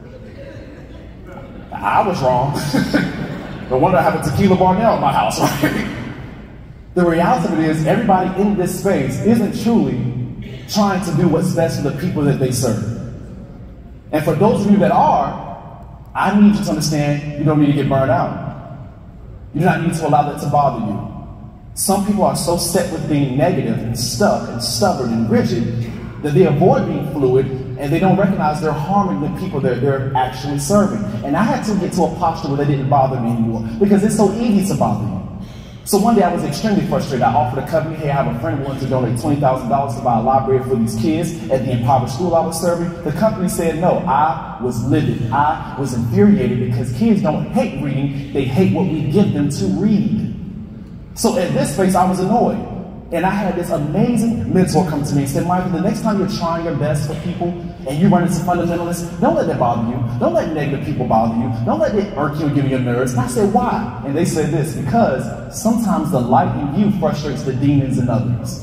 I was wrong. No wonder I have a tequila bar now in my house, right? The reality of it is everybody in this space isn't truly trying to do what's best for the people that they serve. And for those of you that are, I need you to understand you don't need to get burned out. You do not need to allow that to bother you. Some people are so set with being negative and stuck and stubborn and rigid that they avoid being fluid and they don't recognize they're harming the people that they're actually serving. And I had to get to a posture where they didn't bother me anymore because it's so easy to bother you. So one day I was extremely frustrated. I offered a company, hey, I have a friend willing to donate twenty thousand dollars to buy a library for these kids at the impoverished school I was serving. The company said no. I was livid. I was infuriated because kids don't hate reading. They hate what we give them to read. So at this space, I was annoyed. And I had this amazing mentor come to me and said, Michael, the next time you're trying your best for people and you run into fundamentalists, don't let that bother you. Don't let negative people bother you. Don't let it irk you and give you your nerves. And I said, why? And they said this, because sometimes the light in you frustrates the demons in others.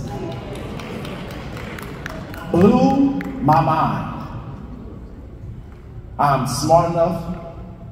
Blew my mind. I'm smart enough,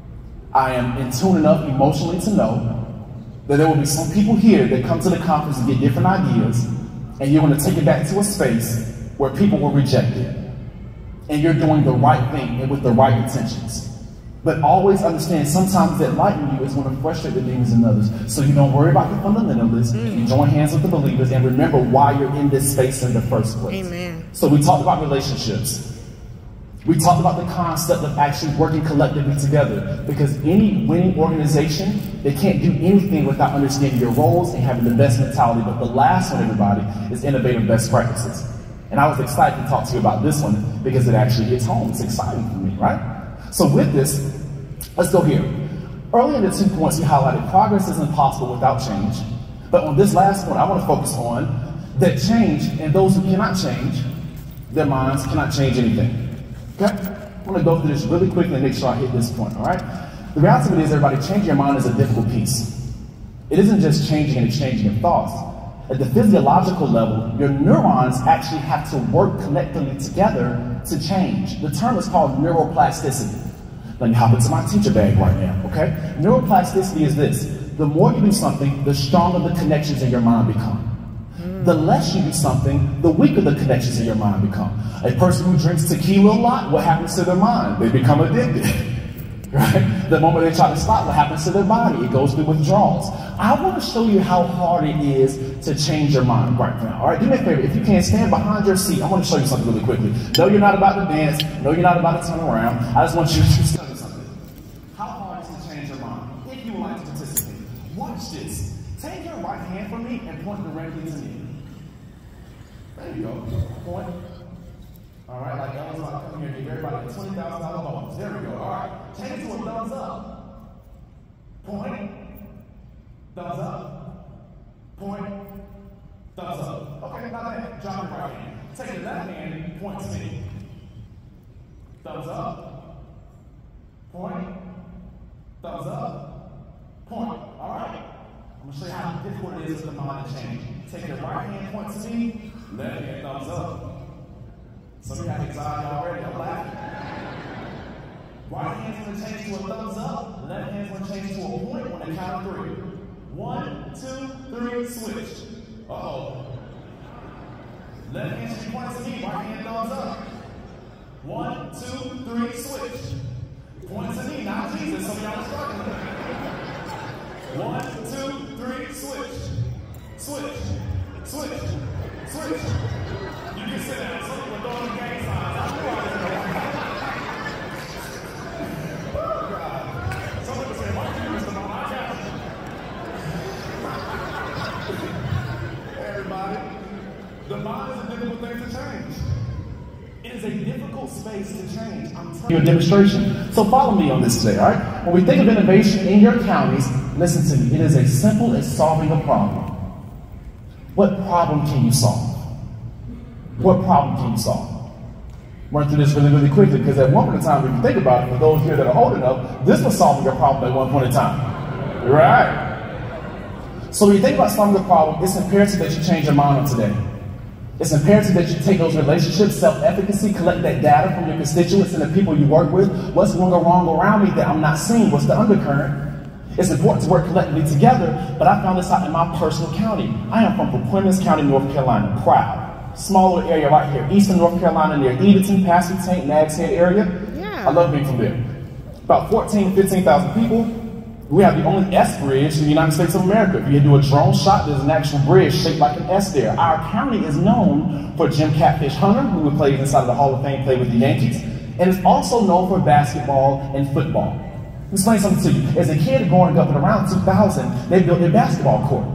I am in tune enough emotionally to know that there will be some people here that come to the conference and get different ideas, and you're going to take it back to a space where people will reject it. And you're doing the right thing and with the right intentions. But always understand, sometimes that light in you is going to frustrate the demons in others. So you don't worry about the fundamentalists, mm. you join hands with the believers, and remember why you're in this space in the first place. Amen. So we talked about relationships. We talked about the concept of actually working collectively together, because any winning organization, they can't do anything without understanding your roles and having the best mentality. But the last one, everybody, is innovative best practices. And I was excited to talk to you about this one because it actually hits home. It's exciting for me, right? So with this, let's go here. Earlier in the two points, we highlighted progress is impossible without change. But on this last point, I want to focus on that change, and those who cannot change, their minds cannot change anything. Okay? I'm going to go through this really quickly and make sure I hit this point, all right? The reality of it is, everybody, changing your mind is a difficult piece. It isn't just changing and exchanging your thoughts. At the physiological level, your neurons actually have to work collectively together to change. The term is called neuroplasticity. Let me hop into my teacher bag right now, okay? Neuroplasticity is this. The more you do something, the stronger the connections in your mind become. The less you do something, the weaker the connections in your mind become. A person who drinks tequila a lot, what happens to their mind? They become addicted, right? The moment they try to stop, what happens to their body? It goes through withdrawals. I want to show you how hard it is to change your mind right now, all right? Do me a favor, if you can't stand behind your seat, I want to show you something really quickly. No, you're not about to dance. No, you're not about to turn around. I just want you to show you something. How hard is it to change your mind? If you would like to participate, watch this. Take your right hand from me and point directly to me. There you go. Point. All right, like Ellen's about to come here and give everybody a twenty thousand dollar bonus. There we go. All right. Change it to a thumbs up. Point. Thumbs up. Point. Thumbs up. Okay, now that. Drop your right hand. Take your left hand and point to me. Thumbs up. Point. Thumbs up. Point. All right. I'm going to show you how difficult it is for the mind to change. Take your right hand, point to me. Left hand, thumbs up. Some of you have anxiety already. I'm laughing. Right hand's going to change to a thumbs up. Left hand's going to change to a point on the count of three. One, two, three, switch. Uh-oh. Left hand should be pointing to me. Right hand, thumbs up. One, two, three, switch. Point to me, not Jesus. Some of y'all are struggling. One, two, three, switch. Switch. Switch. Switch. You can sit down. Some people throwing the gang signs. I know I didn't know. Oh, God. Some people say, why do you use the ball? I got it. Everybody, the mind is a difficult thing to change. It is a difficult space to change. I'm telling you a demonstration. So follow me on this today, all right? When we think of innovation in your counties, listen to me. It is as simple as solving a problem. What problem can you solve? What problem can you solve? Run through this really, really quickly, because at one point in time, if you think about it, for those here that are old enough, this was solving a problem at one point in time. Right? So when you think about solving a problem, it's imperative that you change your mind on today. It's imperative that you take those relationships, self-efficacy, collect that data from your constituents and the people you work with. What's going wrong around me that I'm not seeing? What's the undercurrent? It's important to work collectively together, but I found this out in my personal county. I am from Perquimans County, North Carolina, proud. Small little area right here, eastern North Carolina, near Edenton, Passytank, Nags Head area. Yeah. I love being from there. About fourteen, fifteen thousand people. We have the only S bridge in the United States of America. If you do a drone shot, there's an actual bridge shaped like an S there. Our county is known for Jim Catfish Hunter, who played inside of the Hall of Fame, played with the Yankees, and is also known for basketball and football. Let me explain something to you. As a kid growing up in around two thousand, they built a basketball court.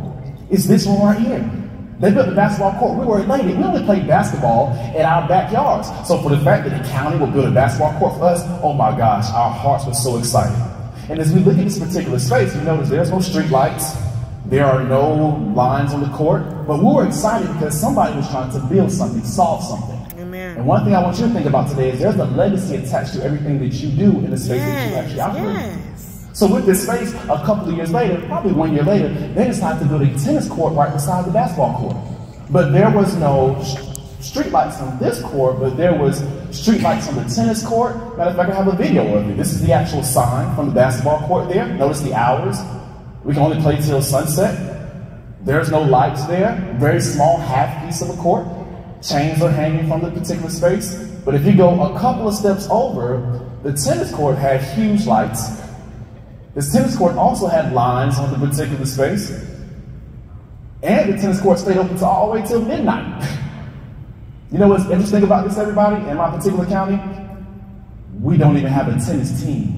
is this one right here. They built the basketball court. We were elated. We only played basketball in our backyards. So for the fact that the county would build a basketball court for us, oh my gosh, our hearts were so excited. And as we look at this particular space, you notice there's no street lights. There are no lines on the court. But we were excited because somebody was trying to build something, solve something. Amen. And one thing I want you to think about today is there's a legacy attached to everything that you do in the space Yes, that you actually operate. yes. So with this space, a couple of years later, probably one year later, they decided to build a tennis court right beside the basketball court. But there was no street lights on this court, but there was street lights on the tennis court. Matter of fact, I have a video of it. This is the actual sign from the basketball court there. Notice the hours. We can only play till sunset. There's no lights there. Very small half piece of a court. Chains are hanging from the particular space. But if you go a couple of steps over, the tennis court had huge lights. This tennis court also had lines on the particular space. And the tennis court stayed open all the way till midnight. You know what's interesting about this, everybody, in my particular county? We don't even have a tennis team.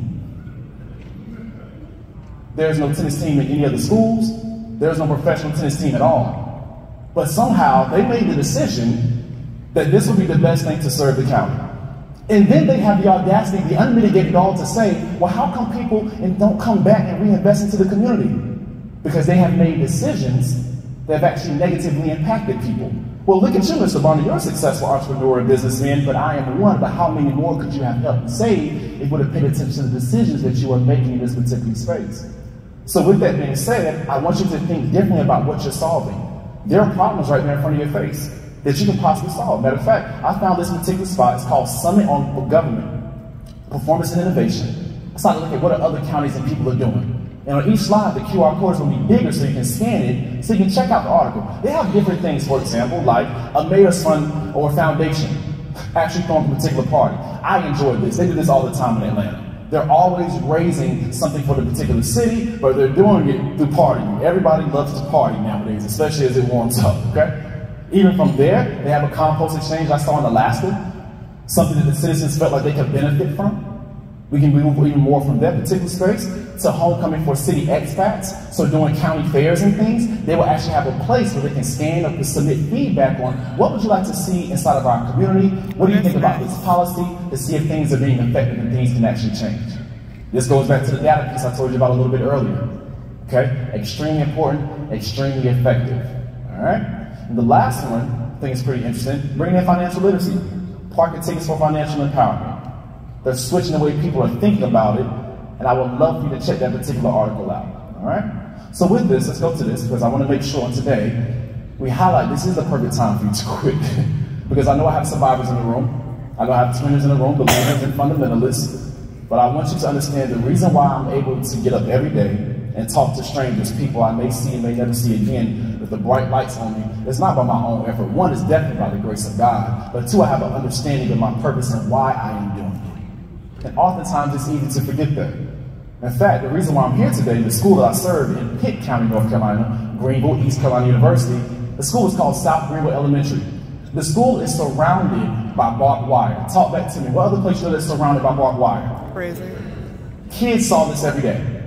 There's no tennis team in any of the schools. There's no professional tennis team at all. But somehow they made the decision that this would be the best thing to serve the county. And then they have the audacity, the unmitigated gall to say, well, how come people and don't come back and reinvest into the community? Because they have made decisions that have actually negatively impacted people. Well, look at you, Mister Barney. You're a successful entrepreneur and businessman, but I am one. But how many more could you have helped save if you would have paid attention to the decisions that you are making in this particular space? So with that being said, I want you to think differently about what you're solving. There are problems right there in front of your face that you can possibly solve. Matter of fact, I found this particular spot. It's called Summit on Government, Performance and Innovation. I started to look at what other counties and people are doing. And on each slide, the Q R code is going to be bigger so you can scan it, so you can check out the article. They have different things, for example, like a mayor's fund or foundation actually throwing a particular party. I enjoy this. They do this all the time in Atlanta. They're always raising something for the particular city, but they're doing it through partying. Everybody loves to party nowadays, especially as it warms up, okay? Even from there, they have a compost exchange I saw in Alaska, something that the citizens felt like they could benefit from. We can move even more from that particular space to homecoming for city expats. So doing county fairs and things, they will actually have a place where they can scan up to submit feedback on what would you like to see inside of our community? What do you think about this policy to see if things are being effective and things can actually change? This goes back to the data piece I told you about a little bit earlier. Okay, extremely important, extremely effective. All right, and the last one, I think is pretty interesting, bringing in financial literacy. Parking tickets for financial empowerment. They're switching the way people are thinking about it, and I would love for you to check that particular article out, all right? So with this, let's go to this, because I want to make sure today we highlight, this is the perfect time for you to quit, because I know I have survivors in the room, I know I have twinners in the room, believers and fundamentalists, but I want you to understand the reason why I'm able to get up every day and talk to strangers, people I may see and may never see again, with the bright lights on me, it's not by my own effort. One is definitely by the grace of God, but two, I have an understanding of my purpose and why I am doing it. And oftentimes it's easy to forget that. In fact, the reason why I'm here today, the school that I serve in Pitt County, North Carolina, Greenville, East Carolina University, the school is called South Greenville Elementary. The school is surrounded by barbed wire. Talk back to me. What other place you know that's surrounded by barbed wire? Prison. Kids saw this every day.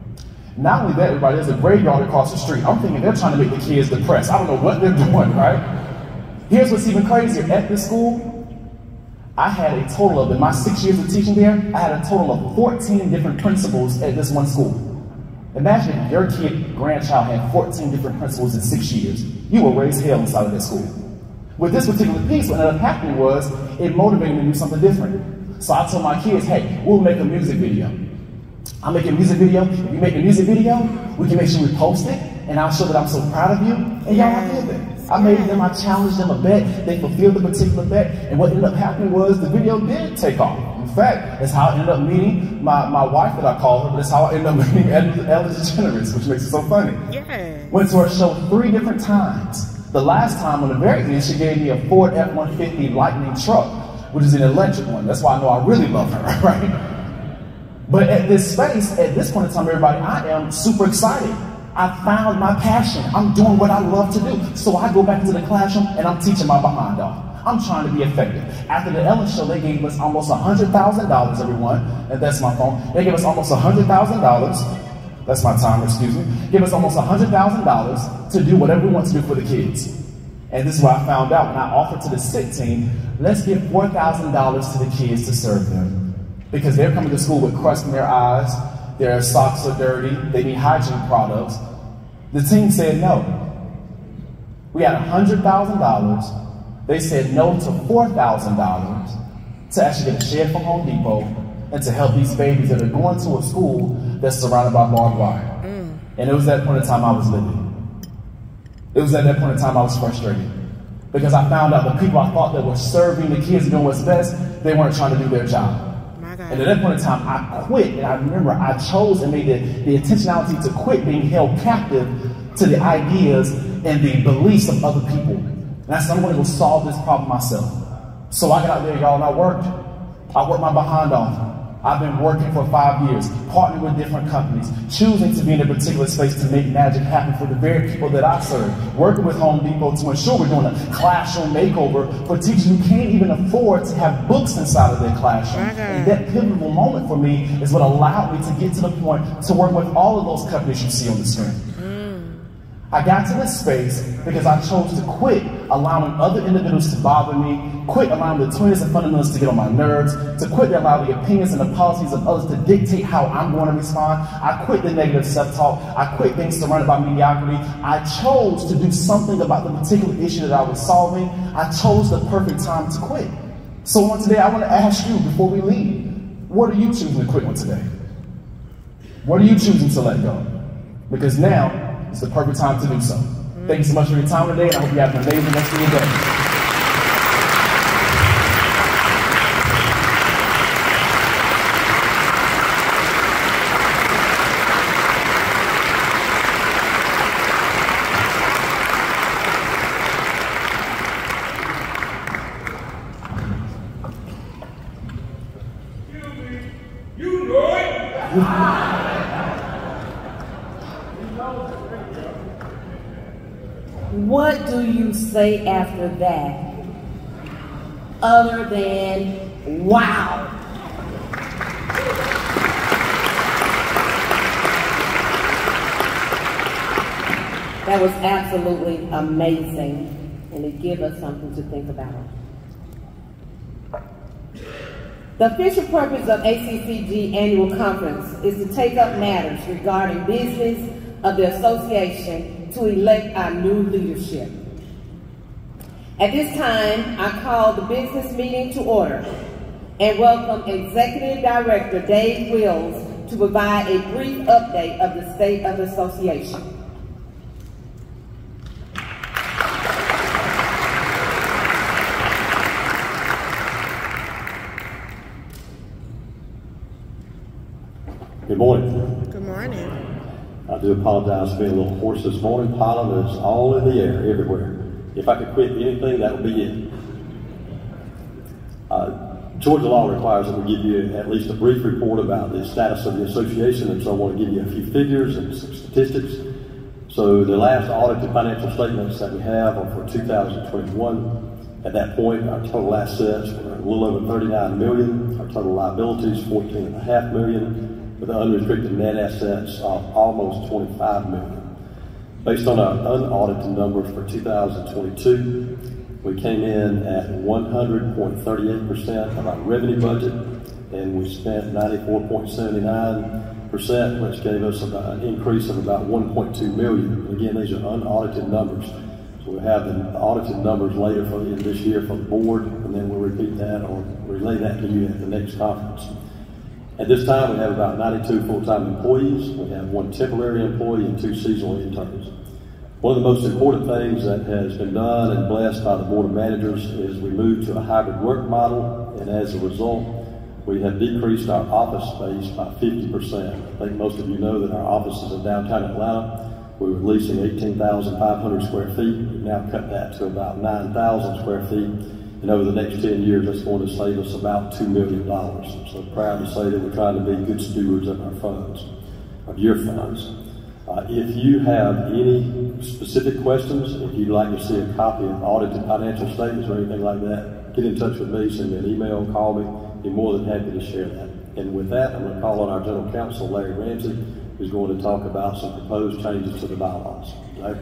Not only that, everybody, there's a graveyard across the street. I'm thinking they're trying to make the kids depressed. I don't know what they're doing, right? Here's what's even crazier. At this school, I had a total of, in my six years of teaching there, I had a total of fourteen different principals at this one school. Imagine if your kid, grandchild had fourteen different principals in six years. You will raise hell inside of that school. With this particular piece, what ended up happening was, it motivated me to do something different. So I told my kids, hey, we'll make a music video. I'll make a music video. If you make a music video, we can make sure we post it, and I'll show that I'm so proud of you, and y'all did that. I made them, I challenged them a bet, they fulfilled the particular bet, and what ended up happening was the video did take off. In fact, that's how I ended up meeting my, my wife that I call her, but that's how I ended up meeting Ellen DeGeneres, which makes it so funny. Yeah. Went to her show three different times. The last time, on the very end, she gave me a Ford F one fifty Lightning truck, which is an electric one. That's why I know I really love her, right? But at this space, at this point in time, everybody, I am super excited. I found my passion. I'm doing what I love to do. So I go back into the classroom and I'm teaching my behind off. I'm trying to be effective. After the Ellen show, they gave us almost one hundred thousand dollars, everyone, and that's my phone. They gave us almost one hundred thousand dollars that's my timer, excuse me, give us almost one hundred thousand dollars to do whatever we want to do for the kids. And this is what I found out when I offered to the S I T team, let's give four thousand dollars to the kids to serve them. Because they're coming to school with crust in their eyes, their socks are dirty, they need hygiene products. The team said no. We had one hundred thousand dollars. They said no to four thousand dollars to actually get a shed from Home Depot and to help these babies that are going to a school that's surrounded by barbed wire. Mm. And it was at that point in time I was living. It was at that point in time I was frustrated. Because I found out the people I thought that were serving the kids and doing what's best, they weren't trying to do their job. And at that point in time, I quit. And I remember I chose and made the, the intentionality to quit being held captive to the ideas and the beliefs of other people. And I said, I'm going to go solve this problem myself. So I got out there, y'all, and I worked. I worked my behind off. I've been working for five years, partnering with different companies, choosing to be in a particular space to make magic happen for the very people that I serve, working with Home Depot to ensure we're doing a classroom makeover for teachers who can't even afford to have books inside of their classroom. Okay. And that pivotal moment for me is what allowed me to get to the point to work with all of those companies you see on the screen. I got to this space because I chose to quit allowing other individuals to bother me, quit allowing the twentieth and fundamentalists to get on my nerves, to quit allowing the opinions and the policies of others to dictate how I'm going to respond. I quit the negative self-talk. I quit being surrounded by mediocrity. I chose to do something about the particular issue that I was solving. I chose the perfect time to quit. So on today, I want to ask you before we leave, what are you choosing to quit on today? What are you choosing to let go? Because now, it's the perfect time to do so. Thank you so much for your time today, and I hope you have an amazing rest of your day. You know it! What do you say after that, other than, wow? That was absolutely amazing, and it gave us something to think about. The official purpose of A C C G Annual Conference is to take up matters regarding business of the association to elect our new leadership. At this time, I call the business meeting to order and welcome Executive Director Dave Wills to provide a brief update of the state of the association. Good morning. Good morning. I do apologize for being a little hoarse this morning. Pollen is all in the air, everywhere. If I could quit anything, that would be it. Uh, Georgia law requires that we give you at least a brief report about the status of the association, and so I want to give you a few figures and some statistics. So the last audited financial statements that we have are for two thousand twenty-one. At that point, our total assets were a little over thirty-nine million dollars, our total liabilities fourteen point five million dollars, with unrestricted net assets of almost twenty-five million dollars. Based on our unaudited numbers for two thousand twenty-two, we came in at one hundred point three eight percent of our revenue budget, and we spent ninety-four point seven nine percent, which gave us about an increase of about one point two million dollars. Again, these are unaudited numbers. So we'll have the audited numbers later for the, this year for the board, and then we'll repeat that or relay that to you at the next conference. At this time, we have about ninety-two full-time employees. We have one temporary employee and two seasonal interns. One of the most important things that has been done and blessed by the Board of Managers is we moved to a hybrid work model, and as a result, we have decreased our office space by fifty percent. I think most of you know that our offices in downtown Atlanta, we were leasing eighteen thousand five hundred square feet. We've now cut that to about nine thousand square feet. And over the next ten years, that's going to save us about two million dollars. So proud to say that we're trying to be good stewards of our funds, of your funds. Uh, if you have any specific questions, if you'd like to see a copy of audited financial statements or anything like that, get in touch with me, send me an email, call me. Be more than happy to share that. And with that, I'm going to call on our General Counsel, Larry Ramsey, is going to talk about some proposed changes to the bylaws. Jay?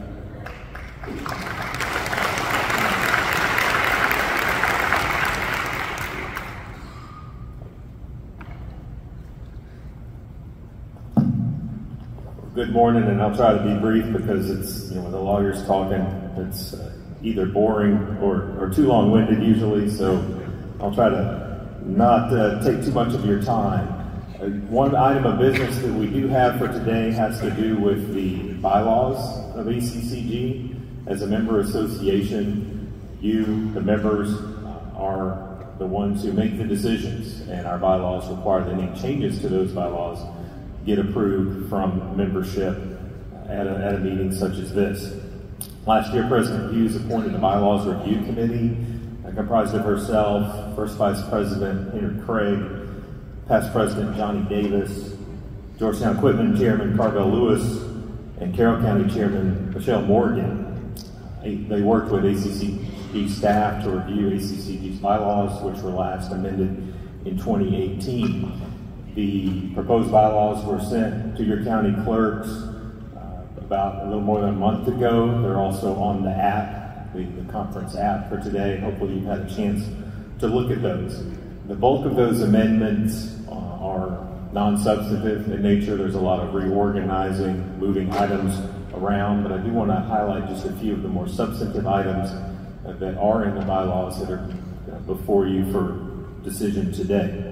Good morning, and I'll try to be brief because it's, you know, when the lawyer's talking, it's uh, either boring or, or too long-winded usually, so I'll try to not uh, take too much of your time. Uh, one item of business that we do have for today has to do with the bylaws of A C C G. As a member association, you, the members, uh, are the ones who make the decisions, and our bylaws require that any changes to those bylaws get approved from membership at a, at a meeting such as this. Last year, President Hughes appointed a bylaws review committee comprised of herself, First Vice President Henry Craig, past President Johnny Davis, Georgetown Equipment Chairman Carvel Lewis, and Carroll County Chairman Michelle Morgan. They worked with A C C G staff to review A C C G's bylaws, which were last amended in twenty eighteen. The proposed bylaws were sent to your county clerks uh, about a little more than a month ago. They're also on the app, the, the conference app for today. Hopefully you've had a chance to look at those. The bulk of those amendments uh, are non-substantive in nature. There's a lot of reorganizing, moving items around, but I do want to highlight just a few of the more substantive items uh, that are in the bylaws that are uh, before you for decision today.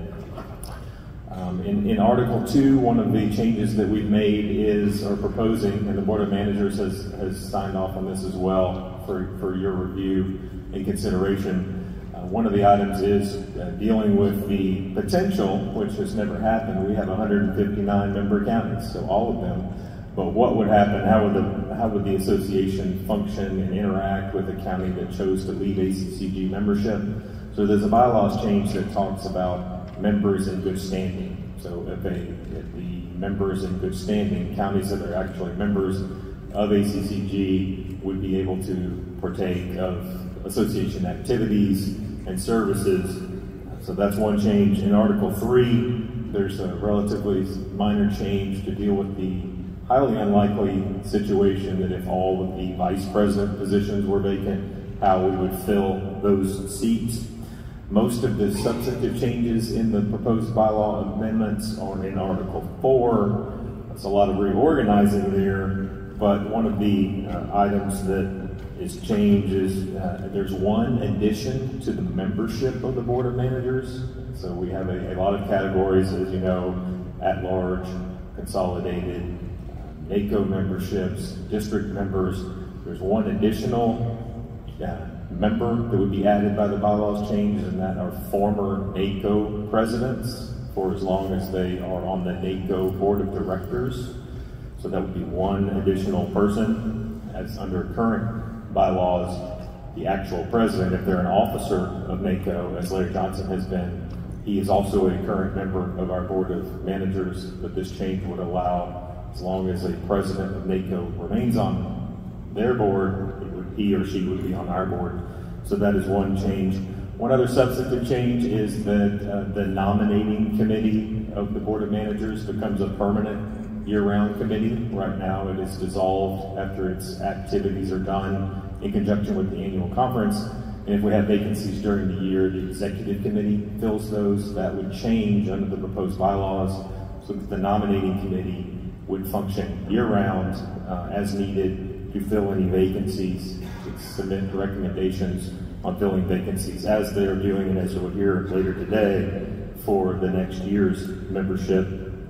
Um, in, in Article two, one of the changes that we've made is, or proposing, and the Board of Managers has, has signed off on this as well for, for your review and consideration. Uh, one of the items is uh, dealing with the potential, which has never happened. We have one hundred fifty-nine member counties, so all of them. But what would happen, how would the, how would the association function and interact with a county that chose to leave A C C G membership? So there's a bylaws change that talks about members in good standing. So if, a, if the members in good standing, counties that are actually members of A C C G would be able to partake of association activities and services. So that's one change. In Article three, there's a relatively minor change to deal with the highly unlikely situation that if all of the vice president positions were vacant, how we would fill those seats. Most of the substantive changes in the proposed bylaw amendments are in Article four. There's a lot of reorganizing there, but one of the uh, items that is changed is uh, there's one addition to the membership of the Board of Managers. So we have a, a lot of categories, as you know, at-large, consolidated, uh, NACO memberships, district members. There's one additional uh, member that would be added by the bylaws change, and that are former NACO presidents for as long as they are on the NACO board of directors. So that would be one additional person. As under current bylaws, the actual president, if they're an officer of NACO, as Larry Johnson has been, he is also a current member of our board of managers, but this change would allow, as long as a president of NACO remains on their board, he or she would be on our board. So that is one change. One other substantive change is that uh, the nominating committee of the Board of Managers becomes a permanent year-round committee. Right now it is dissolved after its activities are done in conjunction with the annual conference. And if we have vacancies during the year, the executive committee fills those. That would change under the proposed bylaws so that the nominating committee would function year-round uh, as needed to fill any vacancies, to submit recommendations on filling vacancies as they are doing, and as you'll hear later today, for the next year's membership.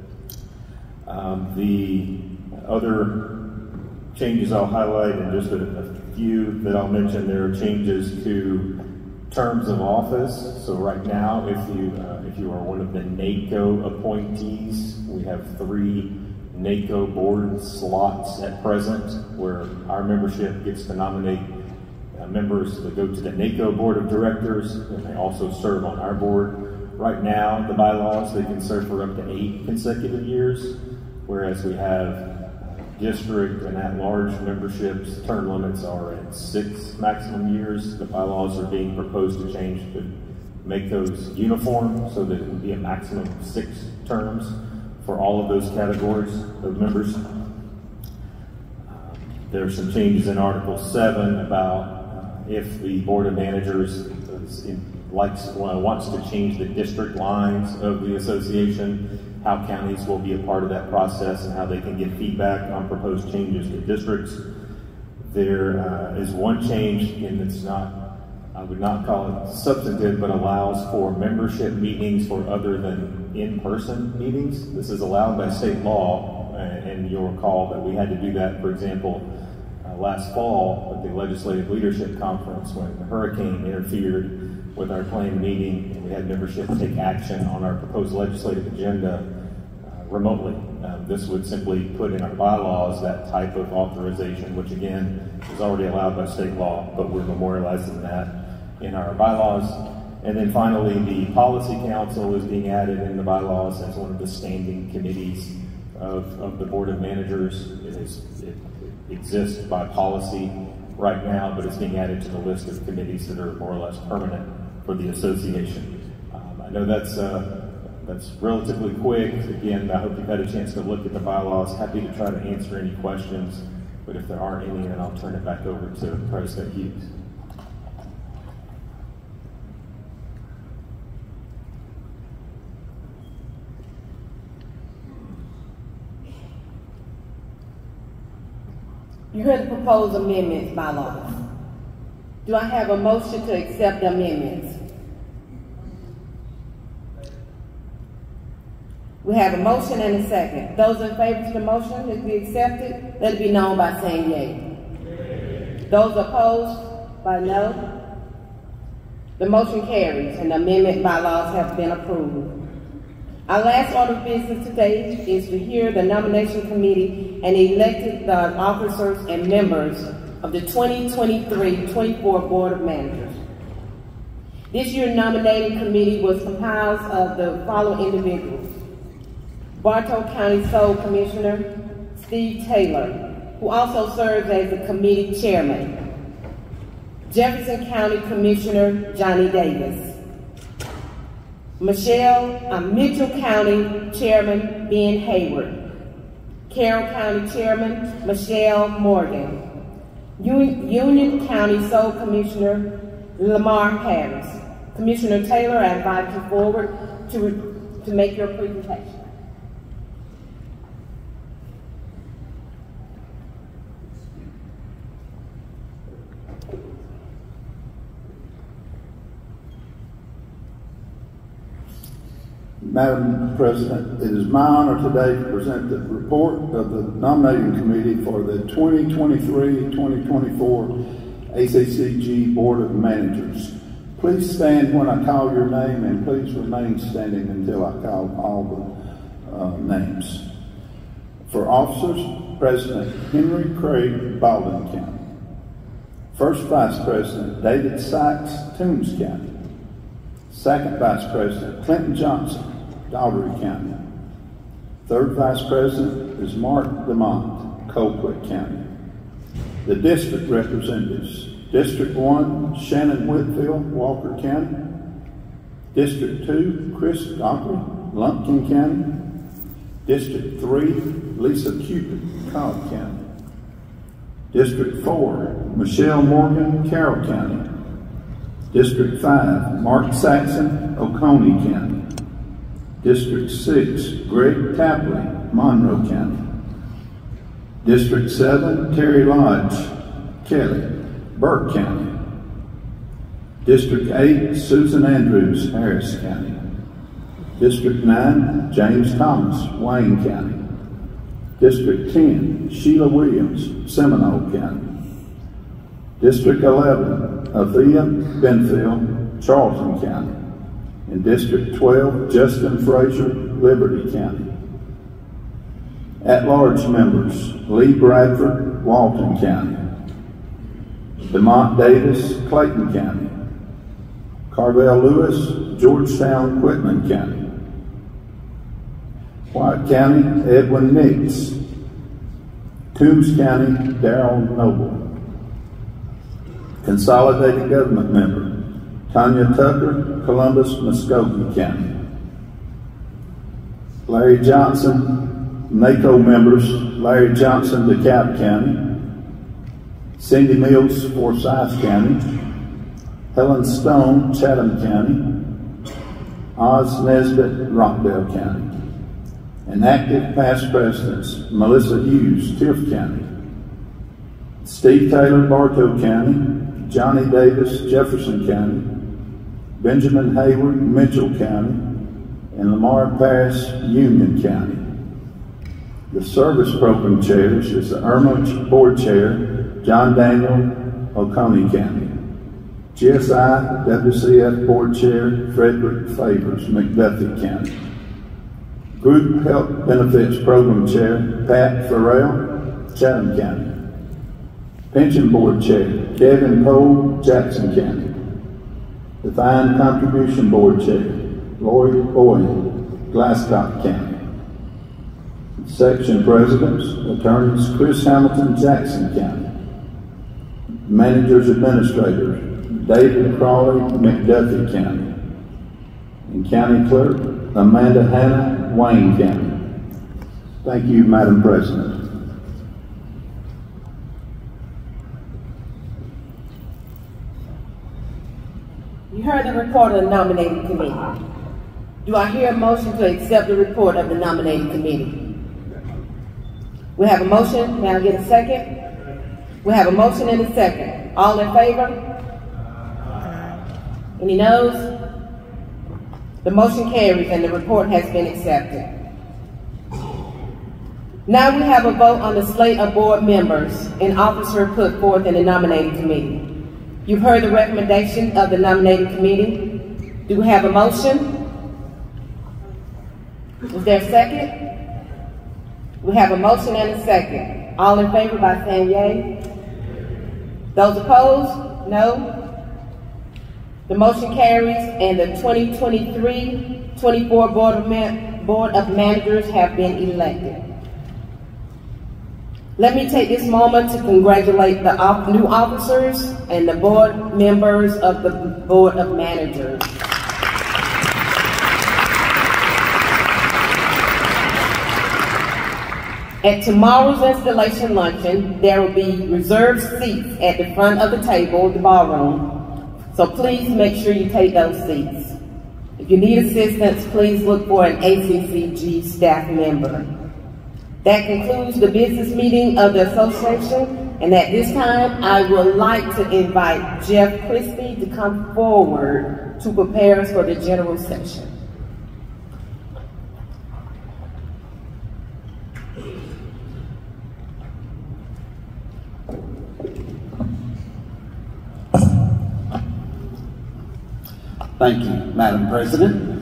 Um, the other changes I'll highlight, and just a, a few that I'll mention, there are changes to terms of office. So right now, if you, uh, if you are one of the NACO appointees, we have three NACO board slots at present, where our membership gets to nominate uh, members that go to the NACO board of directors, and they also serve on our board. Right now, the bylaws, they can serve for up to eight consecutive years, whereas we have uh, district and at-large memberships, term limits are at six maximum years. The bylaws are being proposed to change to make those uniform so that it would be a maximum of six terms for all of those categories of members. There are some changes in Article seven about uh, if the Board of Managers is in, likes, well, wants to change the district lines of the association, how counties will be a part of that process and how they can get feedback on proposed changes to districts. There uh, is one change, and it's not, I would not call it substantive, but allows for membership meetings for other than in-person meetings. This is allowed by state law, and you'll recall that we had to do that, for example, uh, last fall at the Legislative Leadership Conference when the hurricane interfered with our planned meeting, and we had membership take action on our proposed legislative agenda uh, remotely. Um, this would simply put in our bylaws that type of authorization, which again is already allowed by state law, but we're memorializing that in our bylaws. And then finally, the Policy Council is being added in the bylaws as one of the standing committees of, of the Board of Managers. It, is, it, it exists by policy right now, but it's being added to the list of committees that are more or less permanent for the association. Um, I know that's, uh, that's relatively quick. Again, I hope you've had a chance to look at the bylaws. Happy to try to answer any questions, but if there aren't any, then I'll turn it back over to President Hughes. You heard the proposed amendments by law. Do I have a motion to accept the amendments? We have a motion and a second. Those in favor of the motion to be accepted, let it be known by saying yea. Yea. Those opposed by no. The motion carries and the amendment bylaws have been approved. Our last order of business today is to hear the nomination committee and elected the officers and members of the twenty twenty-three twenty-four Board of Managers. This year's nominating committee was comprised of the following individuals: Bartow County Sole Commissioner Steve Taylor, who also serves as the committee chairman; Jefferson County Commissioner Johnny Davis; Michelle, uh, Mitchell County Chairman Ben Hayward; Carroll County Chairman Michelle Morgan; Un Union County Sole Commissioner Lamar Harris. Commissioner Taylor, I invite you forward to, to make your presentation. Madam President, it is my honor today to present the report of the nominating committee for the twenty twenty-three twenty twenty-four A C C G Board of Managers. Please stand when I call your name, and please remain standing until I call all the uh, names. For officers, President Henry Craig, Baldwin County; First Vice President David Sykes, Toombs County; Second Vice President Clinton Johnson, Daugherty County; Third Vice President is Mark DeMont, Colquitt County. The district representatives: District one, Shannon Whitfield, Walker County; District two, Chris Dockery, Lumpkin County; District three, Lisa Cupid, Cobb County; District four, Michelle Morgan, Carroll County; District five, Mark Saxon, Oconee County; District six, Greg Tapley, Monroe County; District seven, Terry Lodge, Kelly, Burke County; District eight, Susan Andrews, Harris County; District nine, James Thomas, Wayne County; District ten, Sheila Williams, Seminole County; District eleven, Avia Benfield, Charlton County; in District twelve, Justin Frazier, Liberty County. At-large members: Lee Bradford, Walton County; DeMont Davis, Clayton County; Carvel Lewis, Georgetown, Quitman County; White County, Edwin Nix; Toombs County, Darrell Noble. Consolidated government member: Tanya Tucker, Columbus, Muskogee County. Larry Johnson, NACO members, Larry Johnson, DeKalb County, Cindy Mills, Forsyth County, Helen Stone, Chatham County, Oz Nesbitt, Rockdale County, and active past presidents, Melissa Hughes, Tift County, Steve Taylor, Bartow County, Johnny Davis, Jefferson County, Benjamin Hayward, Mitchell County, and Lamar Paris, Union County. The service program chairs is the Irma Board Chair, John Daniel, Oconee County. G S I W C F Board Chair, Frederick Favors, McDuffie County. Group Health Benefits Program Chair, Pat Farrell, Chatham County. Pension Board Chair, Kevin Poe, Jackson County. Defined Contribution Board Chair, Lloyd Boyd, Glasscock County. Section Presidents, Attorneys Chris Hamilton, Jackson County. Managers Administrators, David Crawley, McDuffie County. And County Clerk, Amanda Hanna, Wayne County. Thank you, Madam President. You heard the report of the nominating committee. Do I hear a motion to accept the report of the nominating committee? We have a motion. May I get a second? We have a motion and a second. All in favor? Any noes? The motion carries and the report has been accepted. Now we have a vote on the slate of board members and officers put forth in the nominating committee. You've heard the recommendation of the nominating committee. Do we have a motion? Is there a second? We have a motion and a second. All in favor by saying yay. Those opposed, no. The motion carries and the twenty twenty-three twenty-four Board of, Man Board of Managers have been elected. Let me take this moment to congratulate the op new officers and the board members of the Board of Managers. At tomorrow's installation luncheon, there will be reserved seats at the front of the table, the ballroom, so please make sure you take those seats. If you need assistance, please look for an A C C G staff member. That concludes the business meeting of the association, and at this time, I would like to invite Jeff Christie to come forward to prepare us for the general session. Thank you, Madam President.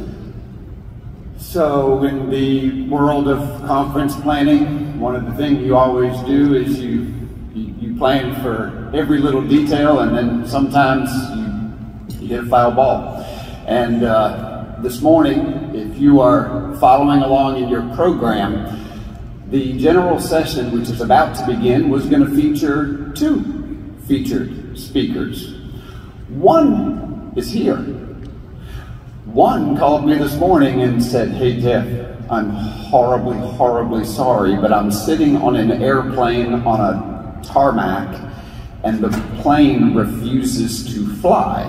So in the world of conference planning, one of the things you always do is you, you, you plan for every little detail, and then sometimes you, you hit a foul ball. And uh, this morning, if you are following along in your program, the general session, which is about to begin, was going to feature two featured speakers. One is here. One called me this morning and said, "Hey Jeff, I'm horribly, horribly sorry, but I'm sitting on an airplane on a tarmac and the plane refuses to fly."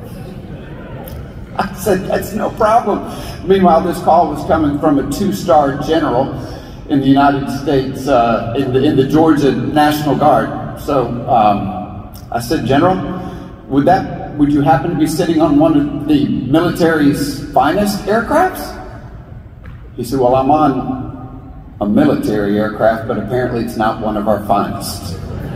I said, "That's no problem." Meanwhile, this call was coming from a two-star general in the United States, uh, in, the, in the Georgia National Guard. So um, I said, "General, would that Would you happen to be sitting on one of the military's finest aircrafts?" He said, "Well, I'm on a military aircraft, but apparently it's not one of our finest."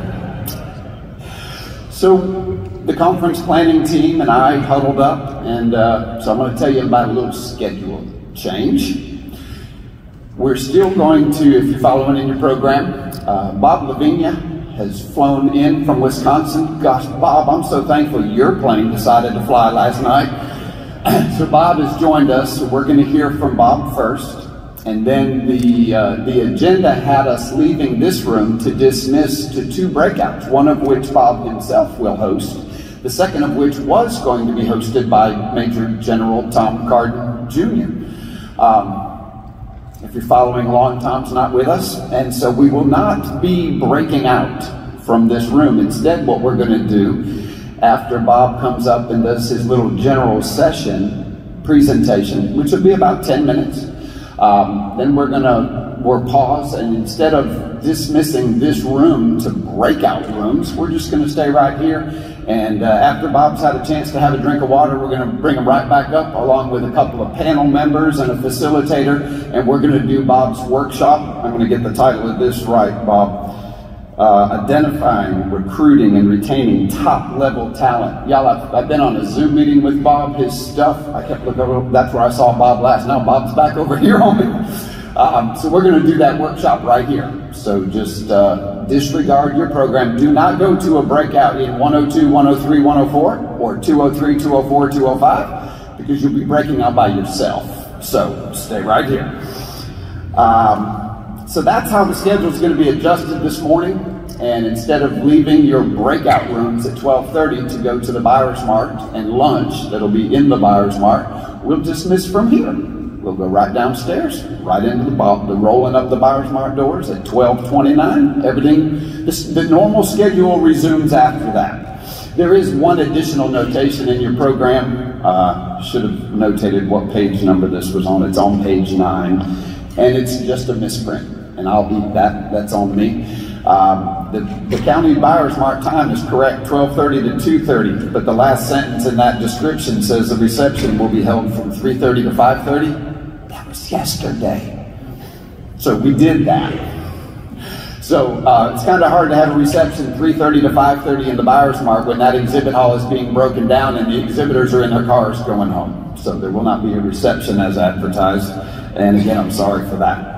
So the conference planning team and I huddled up, and uh, so I'm going to tell you about a little schedule change. We're still going to, if you're following in your program, uh, Bob Lavinia has flown in from Wisconsin. Gosh, Bob, I'm so thankful your plane decided to fly last night. So Bob has joined us, so we're going to hear from Bob first. And then the, uh, the agenda had us leaving this room to dismiss to two breakouts, one of which Bob himself will host, the second of which was going to be hosted by Major General Tom Carden Junior Um, If you're following along, Tom's not with us, and so we will not be breaking out from this room. Instead, what we're going to do after Bob comes up and does his little general session presentation, which will be about ten minutes, um, then we're going to we'll pause, and instead of dismissing this room to breakout rooms, we're just going to stay right here. And uh, after Bob's had a chance to have a drink of water, we're going to bring him right back up along with a couple of panel members and a facilitator, and we're going to do Bob's workshop. I'm going to get the title of this right, Bob. Uh, identifying, recruiting, and retaining top-level talent. Y'all, I've, I've been on a Zoom meeting with Bob. His stuff, I kept looking over, that's where I saw Bob last. Now Bob's back over here on me. Um, so we're going to do that workshop right here. So just uh, disregard your program. Do not go to a breakout in one oh two, one oh three, one oh four, or two oh three, two oh four, two oh five, because you'll be breaking out by yourself. So stay right here. Um, So that's how the schedule is going to be adjusted this morning. And instead of leaving your breakout rooms at twelve thirty to go to the Buyers Mart and lunch that'll be in the Buyers Mart, we'll dismiss from here. We'll go right downstairs, right into the, the rolling up the Buyers Mart doors at twelve twenty-nine. Everything, this, the normal schedule resumes after that. There is one additional notation in your program. Uh, should have notated what page number this was on. It's on page nine. And it's just a misprint, and I'll be that, that's on me. Um, the, the county Buyers Mart time is correct, twelve thirty to two thirty, but the last sentence in that description says the reception will be held from three thirty to five thirty. That was yesterday. So we did that. So uh, it's kind of hard to have a reception three thirty to five thirty in the Buyers Mart when that exhibit hall is being broken down and the exhibitors are in their cars going home. So there will not be a reception as advertised. And again, I'm sorry for that.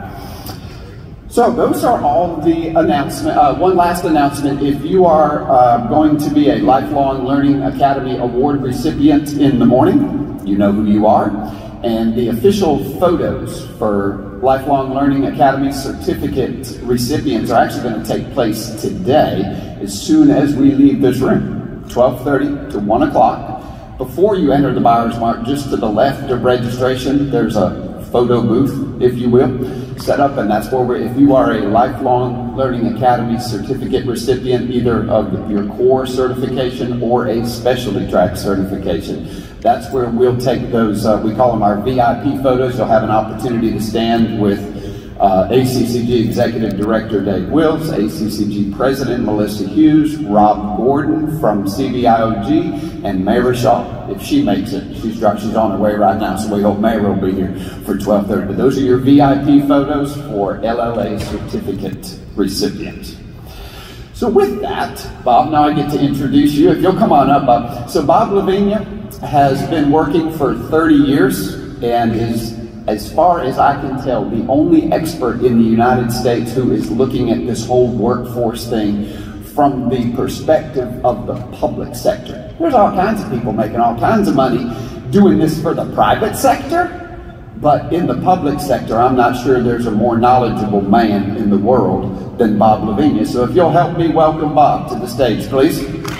So those are all the announcement. Uh, one last announcement. If you are uh, going to be a Lifelong Learning Academy Award recipient in the morning, you know who you are. And the official photos for Lifelong Learning Academy certificate recipients are actually going to take place today as soon as we leave this room, twelve thirty to one o'clock. Before you enter the Buyers Mart, just to the left of registration, there's a photo booth, if you will, set up, and that's where we're, if you are a Lifelong Learning Academy certificate recipient, either of your core certification or a specialty track certification, that's where we'll take those, uh, we call them our V I P photos. You'll have an opportunity to stand with Uh, A C C G Executive Director Dave Wills, A C C G President Melissa Hughes, Rob Gordon from C B I O G, and Mayra Shaw, if she makes it. She's, she's on her way right now, so we hope Mayra will be here for twelve thirty. But those are your V I P photos for L L A certificate recipients. So with that, Bob, now I get to introduce you. If you'll come on up, Bob. So Bob Lavinia has been working for thirty years and is, as far as I can tell, the only expert in the United States who is looking at this whole workforce thing from the perspective of the public sector. There's all kinds of people making all kinds of money doing this for the private sector, but in the public sector, I'm not sure there's a more knowledgeable man in the world than Bob Lavinia. So if you'll help me welcome Bob to the stage, please.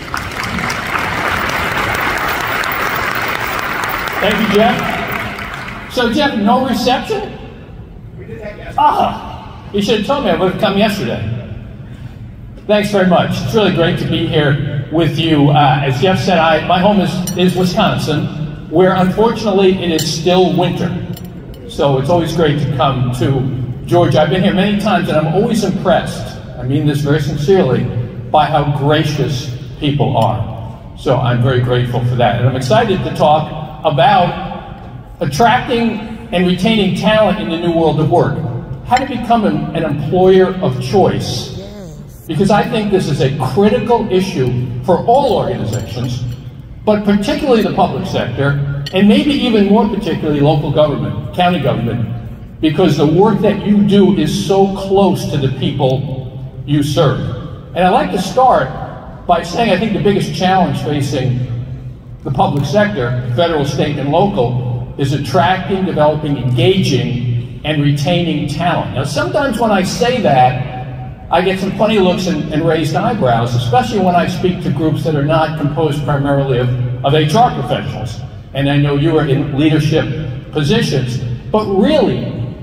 Thank you, Jeff. So, Jeff, no reception? We did that yesterday. Ah, you should have told me. I would have come yesterday. Thanks very much. It's really great to be here with you. Uh, as Jeff said, I, my home is, is Wisconsin, where unfortunately it is still winter. So it's always great to come to Georgia. I've been here many times, and I'm always impressed, I mean this very sincerely, by how gracious people are. So I'm very grateful for that. And I'm excited to talk about attracting and retaining talent in the new world of work. How to become an, an employer of choice. Because I think this is a critical issue for all organizations, but particularly the public sector, and maybe even more particularly local government, county government, because the work that you do is so close to the people you serve. And I'd like to start by saying I think the biggest challenge facing the public sector, federal, state, and local, is attracting, developing, engaging, and retaining talent. Now, sometimes when I say that, I get some funny looks and, and raised eyebrows, especially when I speak to groups that are not composed primarily of, of H R professionals. And I know you are in leadership positions. But really,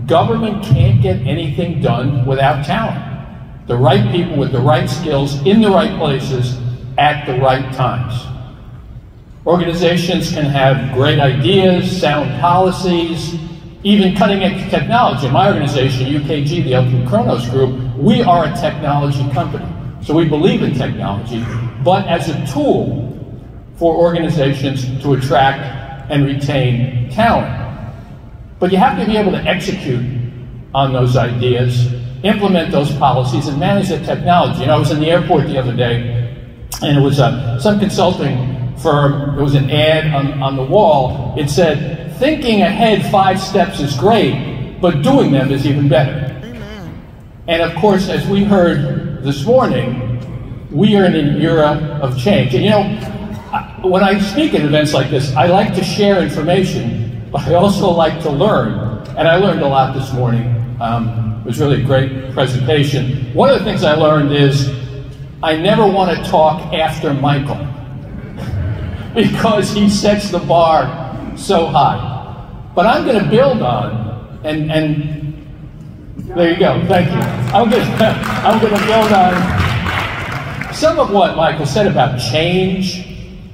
Government can't get anything done without talent. The right people with the right skills in the right places at the right times. Organizations can have great ideas, sound policies, even cutting-edge technology. In my organization, U K G, the Ultimate Kronos Group, we are a technology company. So we believe in technology, but as a tool for organizations to attract and retain talent. But you have to be able to execute on those ideas, implement those policies, and manage that technology. You know, I was in the airport the other day, and it was uh, some consulting firm. There was an ad on, on the wall. It said, thinking ahead five steps is great, but doing them is even better. Amen. And of course, as we heard this morning, we are in an era of change. And you know, when I speak at events like this, I like to share information, but I also like to learn. And I learned a lot this morning. Um, it was really a great presentation. One of the things I learned is I never want to talk after Michael because he sets the bar so high. But I'm going to build on, and, and there you go, thank you. I'm going to, I'm going to build on some of what Michael said about change,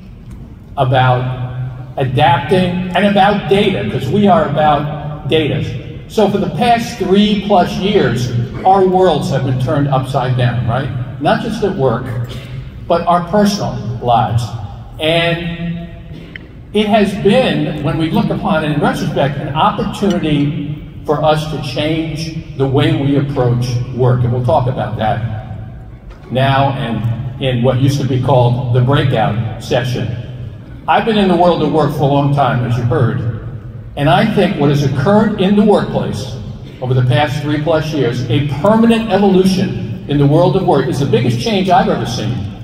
about adapting, and about data, because we are about data. So for the past three plus years, our worlds have been turned upside down, right? Not just at work, but our personal lives. And it has been, when we look upon it in retrospect, an opportunity for us to change the way we approach work. And we'll talk about that now and in what used to be called the breakout session. I've been in the world of work for a long time, as you heard. And I think what has occurred in the workplace over the past three plus years, a permanent evolution in the world of work, is the biggest change I've ever seen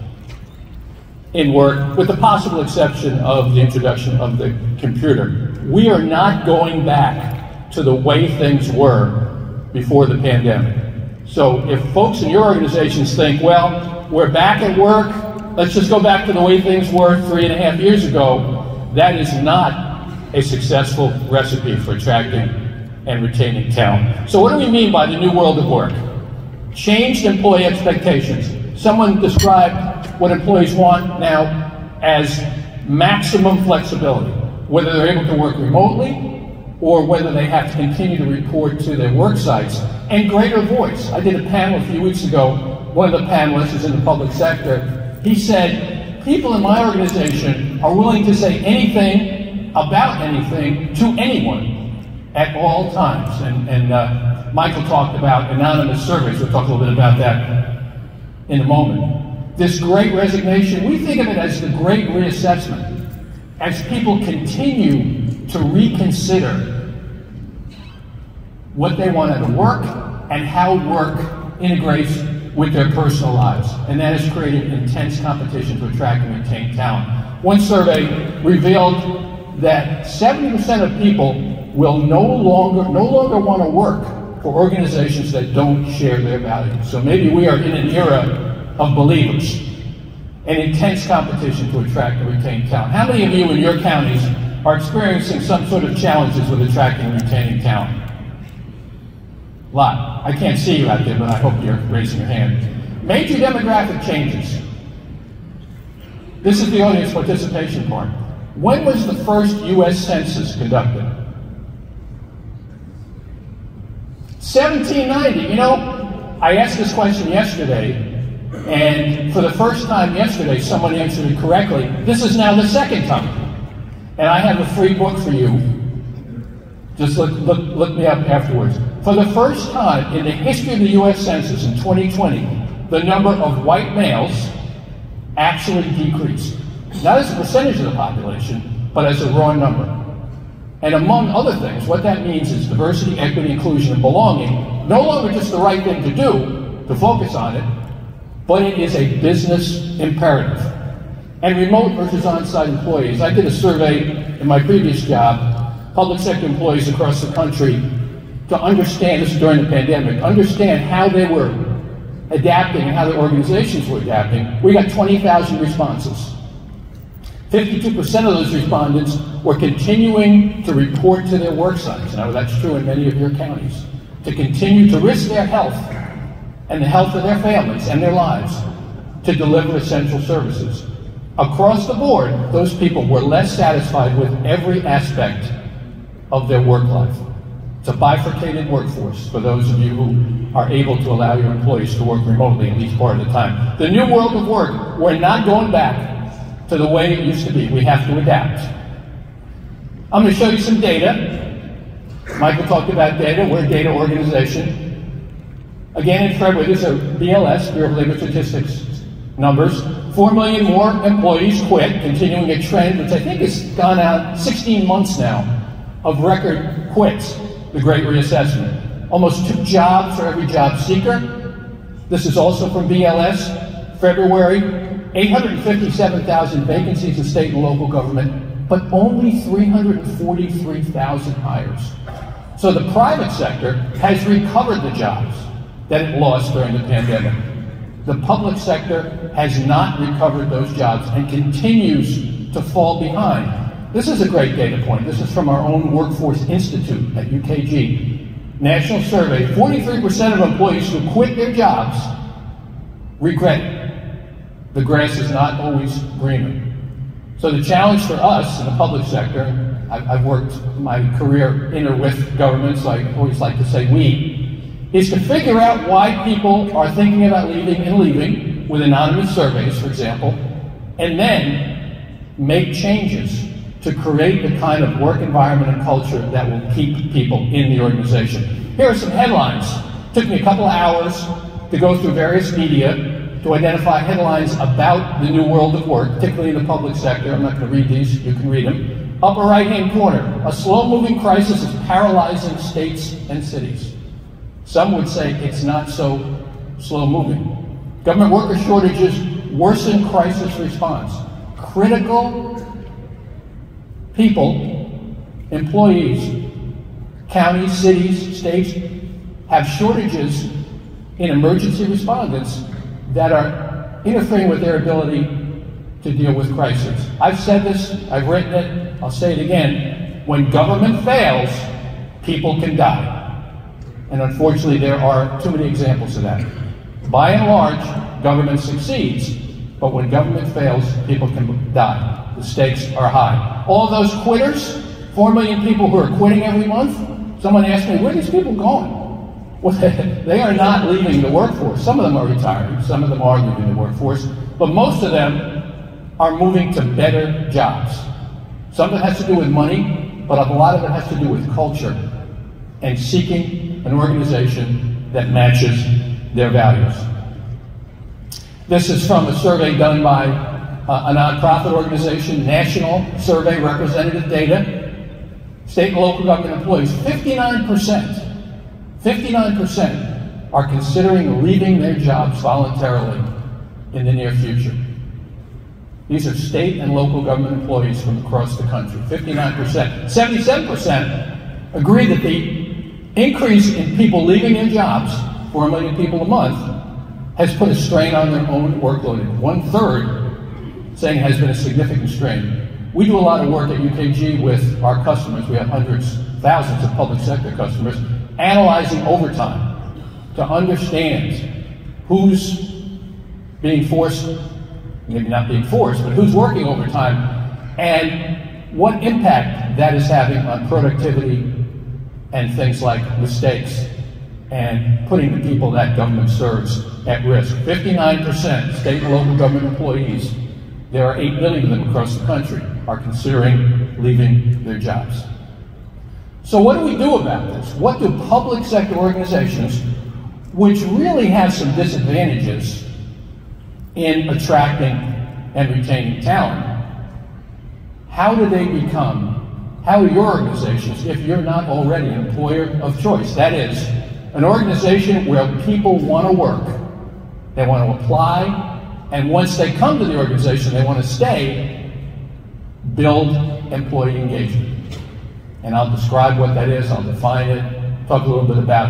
in work, with the possible exception of the introduction of the computer. We are not going back to the way things were before the pandemic. So if folks in your organizations think, well, we're back at work, let's just go back to the way things were three and a half years ago, that is not a successful recipe for attracting and retaining talent. So what do we mean by the new world of work? Changed employee expectations. Someone described what employees want now as maximum flexibility, whether they're able to work remotely or whether they have to continue to report to their work sites, and greater voice. I did a panel a few weeks ago. One of the panelists is in the public sector. He said, people in my organization are willing to say anything about anything to anyone at all times. And, and uh, Michael talked about anonymous surveys. We'll talk a little bit about that in a moment. This great resignation, we think of it as the great reassessment, as people continue to reconsider what they want out of work and how work integrates with their personal lives. And that has created intense competition to attract and retain talent. One survey revealed that seventy percent of people will no longer no longer want to work for organizations that don't share their values. So maybe we are in an era of believers and intense competition to attract and retain talent. How many of you in your counties are experiencing some sort of challenges with attracting and retaining talent? A lot. I can't see you out there, but I hope you're raising your hand. Major demographic changes. This is the audience participation part. When was the first U S Census conducted? seventeen ninety. You know, I asked this question yesterday, and for the first time yesterday, someone answered it correctly. This is now the second time. And I have a free book for you. Just look, look, look me up afterwards. For the first time in the history of the U S Census in twenty twenty, the number of white males actually decreased. Not as a percentage of the population, but as a raw number. And among other things, what that means is diversity, equity, inclusion, and belonging, no longer just the right thing to do, to focus on it, but it is a business imperative. And remote versus on-site employees. I did a survey in my previous job, public sector employees across the country, to understand, this is during the pandemic, understand how they were adapting and how their organizations were adapting. We got twenty thousand responses. fifty-two percent of those respondents were continuing to report to their work sites. Now, that's true in many of your counties. To continue to risk their health and the health of their families and their lives to deliver essential services. Across the board, those people were less satisfied with every aspect of their work life. It's a bifurcated workforce for those of you who are able to allow your employees to work remotely at least part of the time. The new world of work, we're not going back to the way it used to be. We have to adapt. I'm going to show you some data. Michael talked about data. We're a data organization. Again, in February, these are B L S, Bureau of Labor Statistics numbers. Four million more employees quit, continuing a trend which I think has gone out sixteen months now of record quits, the Great Reassessment. Almost two jobs for every job seeker. This is also from B L S, February. eight hundred fifty-seven thousand vacancies in state and local government, but only three hundred forty-three thousand hires. So the private sector has recovered the jobs that it lost during the pandemic. The public sector has not recovered those jobs and continues to fall behind. This is a great data point. This is from our own Workforce Institute at U K G. National survey, forty-three percent of employees who quit their jobs regret it. The grass is not always greener. So the challenge for us in the public sector, I've, I've worked my career in or with governments, so I always like to say we, is to figure out why people are thinking about leaving and leaving with anonymous surveys, for example, and then make changes to create the kind of work environment and culture that will keep people in the organization. Here are some headlines. It took me a couple of hours to go through various media to identify headlines about the new world of work, particularly in the public sector. I'm not going to read these, you can read them. Upper right-hand corner, a slow-moving crisis is paralyzing states and cities. Some would say it's not so slow-moving. Government worker shortages worsen crisis response. Critical people, employees, counties, cities, states, have shortages in emergency respondents that are interfering with their ability to deal with crises. I've said this, I've written it, I'll say it again. When government fails, people can die. And unfortunately, there are too many examples of that. By and large, government succeeds, but when government fails, people can die. The stakes are high. All those quitters, four million people who are quitting every month, someone asked me, where are these people going? Well, they are not leaving the workforce. Some of them are retiring, some of them are leaving the workforce, but most of them are moving to better jobs. Some of it has to do with money, but a lot of it has to do with culture and seeking an organization that matches their values. This is from a survey done by uh, a nonprofit organization, National Survey Representative Data. State and local government employees, fifty-nine percent, fifty-nine percent are considering leaving their jobs voluntarily in the near future. These are state and local government employees from across the country, fifty-nine percent. seventy-seven percent agree that the increase in people leaving their jobs, four million people a month, has put a strain on their own workload. One-third saying it has been a significant strain. We do a lot of work at U K G with our customers. We have hundreds, thousands of public sector customers, analyzing overtime to understand who's being forced, maybe not being forced, but who's working overtime, and what impact that is having on productivity and things like mistakes and putting the people that government serves at risk. fifty-nine percent state and local government employees, there are eight million of them across the country, are considering leaving their jobs. So what do we do about this? What do public sector organizations, which really have some disadvantages in attracting and retaining talent, how do they become, how are your organizations, if you're not already an employer of choice? That is, an organization where people want to work, they want to apply, and once they come to the organization, they want to stay, build employee engagement. And I'll describe what that is, I'll define it, talk a little bit about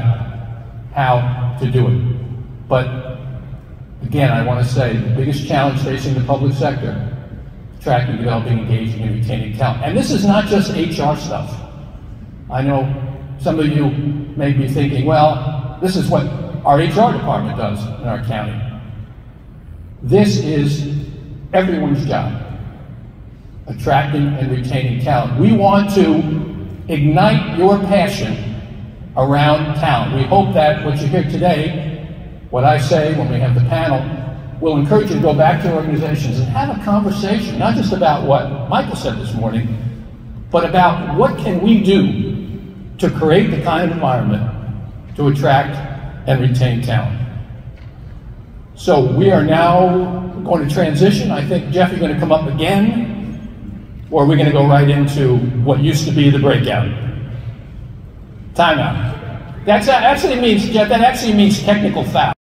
how to do it. But again, I want to say the biggest challenge facing the public sector, attracting, developing, engaging, and retaining talent. And this is not just H R stuff. I know some of you may be thinking, well, this is what our H R department does in our county. This is everyone's job, attracting and retaining talent. We want to ignite your passion around talent. We hope that what you hear today, what I say when we have the panel, will encourage you to go back to your organizations and have a conversation, not just about what Michael said this morning, but about what can we do to create the kind of environment to attract and retain talent. So we are now going to transition. I think, Jeff, you're going to come up again, or we're going to go right into what used to be the breakout. Timeout. That's, that actually means, Jeff, that actually means technical foul.